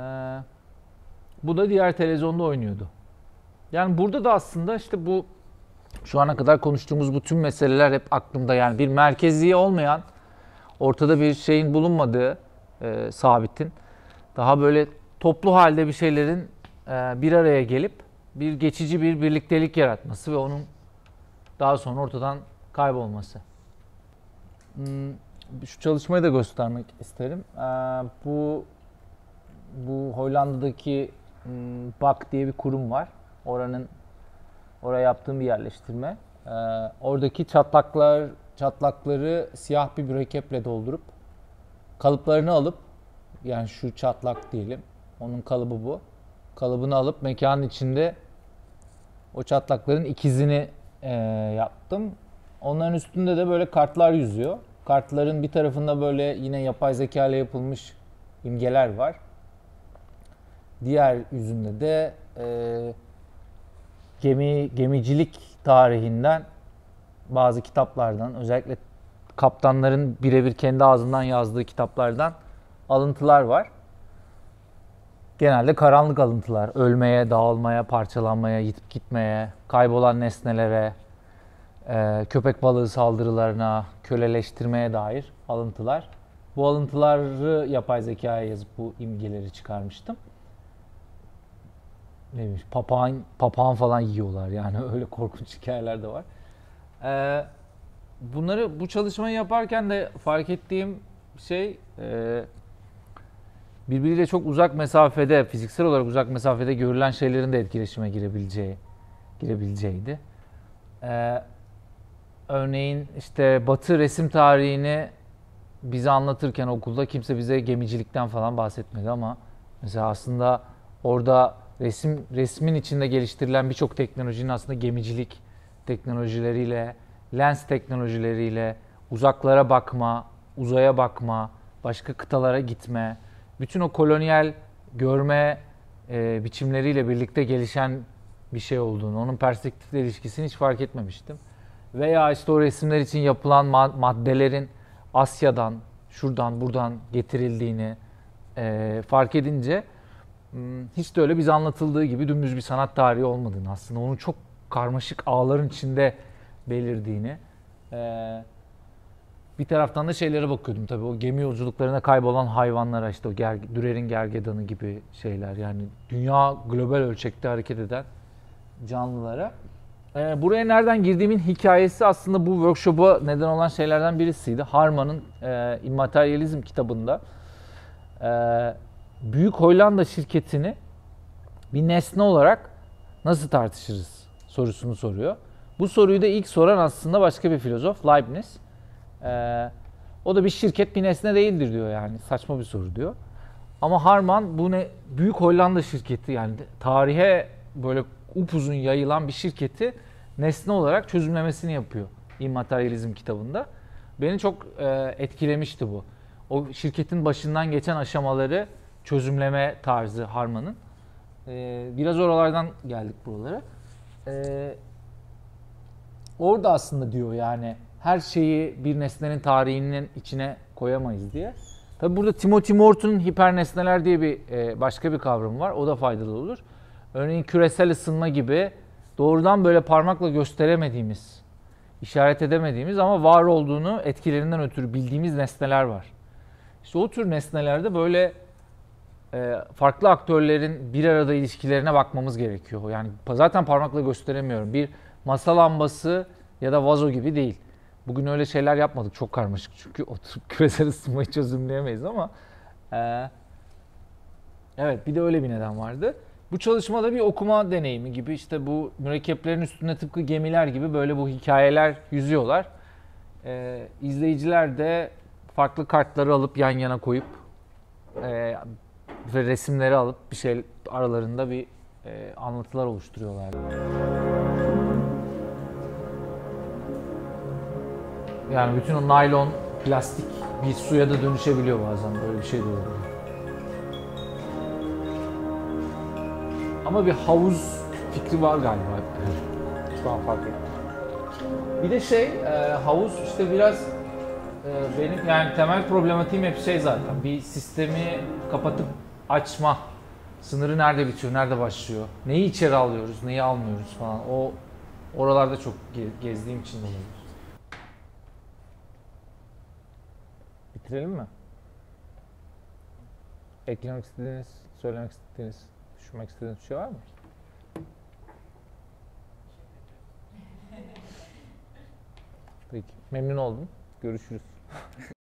Speaker 1: Bu da diğer televizyonda oynuyordu. Yani burada da aslında işte bu şu ana kadar konuştuğumuz bu tüm meseleler hep aklımda. Yani bir merkezliği olmayan, ortada bir şeyin bulunmadığı sabitin, daha böyle toplu halde bir şeylerin bir araya gelip bir geçici bir birliktelik yaratması ve onun daha sonra ortadan kaybolması. Şu çalışmayı da göstermek isterim. Bu Hollanda'daki BAK diye bir kurum var. Oraya yaptığım bir yerleştirme. Oradaki çatlakları siyah bir mürekkeple doldurup kalıplarını alıp, yani şu çatlak diyelim, onun kalıbı bu. Kalıbını alıp mekanın içinde o çatlakların ikizini yaptım. Onların üstünde de böyle kartlar yüzüyor. Kartların bir tarafında böyle yine yapay zeka ile yapılmış imgeler var. Diğer yüzünde de gemicilik tarihinden bazı kitaplardan, özellikle kaptanların birebir kendi ağzından yazdığı kitaplardan alıntılar var. Genelde karanlık alıntılar. Ölmeye, dağılmaya, parçalanmaya, yitip gitmeye, kaybolan nesnelere, köpek balığı saldırılarına, köleleştirmeye dair alıntılar. Bu alıntıları yapay zekaya yazıp bu imgeleri çıkarmıştım. Neymiş? Papağan falan yiyorlar, yani öyle korkunç hikayeler de var. Bu çalışmayı yaparken de fark ettiğim şey birbiriyle çok uzak mesafede, fiziksel olarak uzak mesafede görülen şeylerin de etkileşime girebileceğiydi. Örneğin işte Batı resim tarihini bize anlatırken okulda kimse bize gemicilikten falan bahsetmedi ama mesela aslında orada resmin içinde geliştirilen birçok teknolojinin aslında gemicilik teknolojileriyle, lens teknolojileriyle, uzaklara bakma, uzaya bakma, başka kıtalara gitme, bütün o kolonyal görme biçimleriyle birlikte gelişen bir şey olduğunu, onun perspektifle ilişkisini hiç fark etmemiştim. Veya işte o resimler için yapılan maddelerin Asya'dan, şuradan, buradan getirildiğini fark edince hiç de öyle bize anlatıldığı gibi dümdüz bir sanat tarihi olmadığını, aslında onun çok karmaşık ağların içinde belirdiğini, bir taraftan da şeylere bakıyordum tabii, o gemi yolculuklarına kaybolan hayvanlara, işte o Dürer'in gergedanı gibi şeyler, yani dünya global ölçekte hareket eden canlılara. Buraya nereden girdiğimin hikayesi aslında bu workshop'a neden olan şeylerden birisiydi. Harman'ın İmmaterializm kitabında Büyük Hollanda şirketini bir nesne olarak nasıl tartışırız sorusunu soruyor. Bu soruyu da ilk soran aslında başka bir filozof, Leibniz. O da bir şirket bir nesne değildir diyor, yani saçma bir soru diyor. Ama Harman bu Büyük Hollanda şirketi, yani tarihe böyle upuzun yayılan bir şirketi nesne olarak çözümlemesini yapıyor İmmaterializm kitabında. Beni çok etkilemişti bu. O şirketin başından geçen aşamaları çözümleme tarzı Harman'ın. Biraz oralardan geldik buralara. Orada aslında diyor, yani her şeyi bir nesnenin tarihinin içine koyamayız diye. Tabi burada Timothy Morton'un hipernesneler diye bir başka bir kavramı var. O da faydalı olur. Örneğin küresel ısınma gibi doğrudan böyle parmakla gösteremediğimiz, işaret edemediğimiz ama var olduğunu etkilerinden ötürü bildiğimiz nesneler var. İşte o tür nesnelerde böyle farklı aktörlerin bir arada ilişkilerine bakmamız gerekiyor. Yani zaten parmakla gösteremiyorum. Bir masa lambası ya da vazo gibi değil. Bugün öyle şeyler yapmadık. Çok karmaşık çünkü oturup küresel ısınmayı çözümleyemeyiz ama evet, bir de öyle bir neden vardı. Bu çalışmada bir okuma deneyimi gibi, işte bu mürekkeplerin üstünde tıpkı gemiler gibi böyle bu hikayeler yüzüyorlar. İzleyiciler de farklı kartları alıp yan yana koyup ve resimleri alıp bir şey aralarında bir anlatılar oluşturuyorlar. Yani bütün o naylon, plastik bir suya da dönüşebiliyor bazen, böyle bir şey de oluyor. Ama bir havuz fikri var galiba. Şu an fark ettim. Bir de havuz işte biraz benim yani temel problematiğim hep şey zaten. Bir sistemi kapatıp açma. Sınırı nerede bitiyor, nerede başlıyor? Neyi içeri alıyoruz, neyi almıyoruz falan. O oralarda çok gezdiğim için oluyor. Bitirelim mi? Eklemek istediğiniz, söylemek istediğiniz, düşünmek istediğiniz bir şey var mı? Peki. Memnun oldum. Görüşürüz.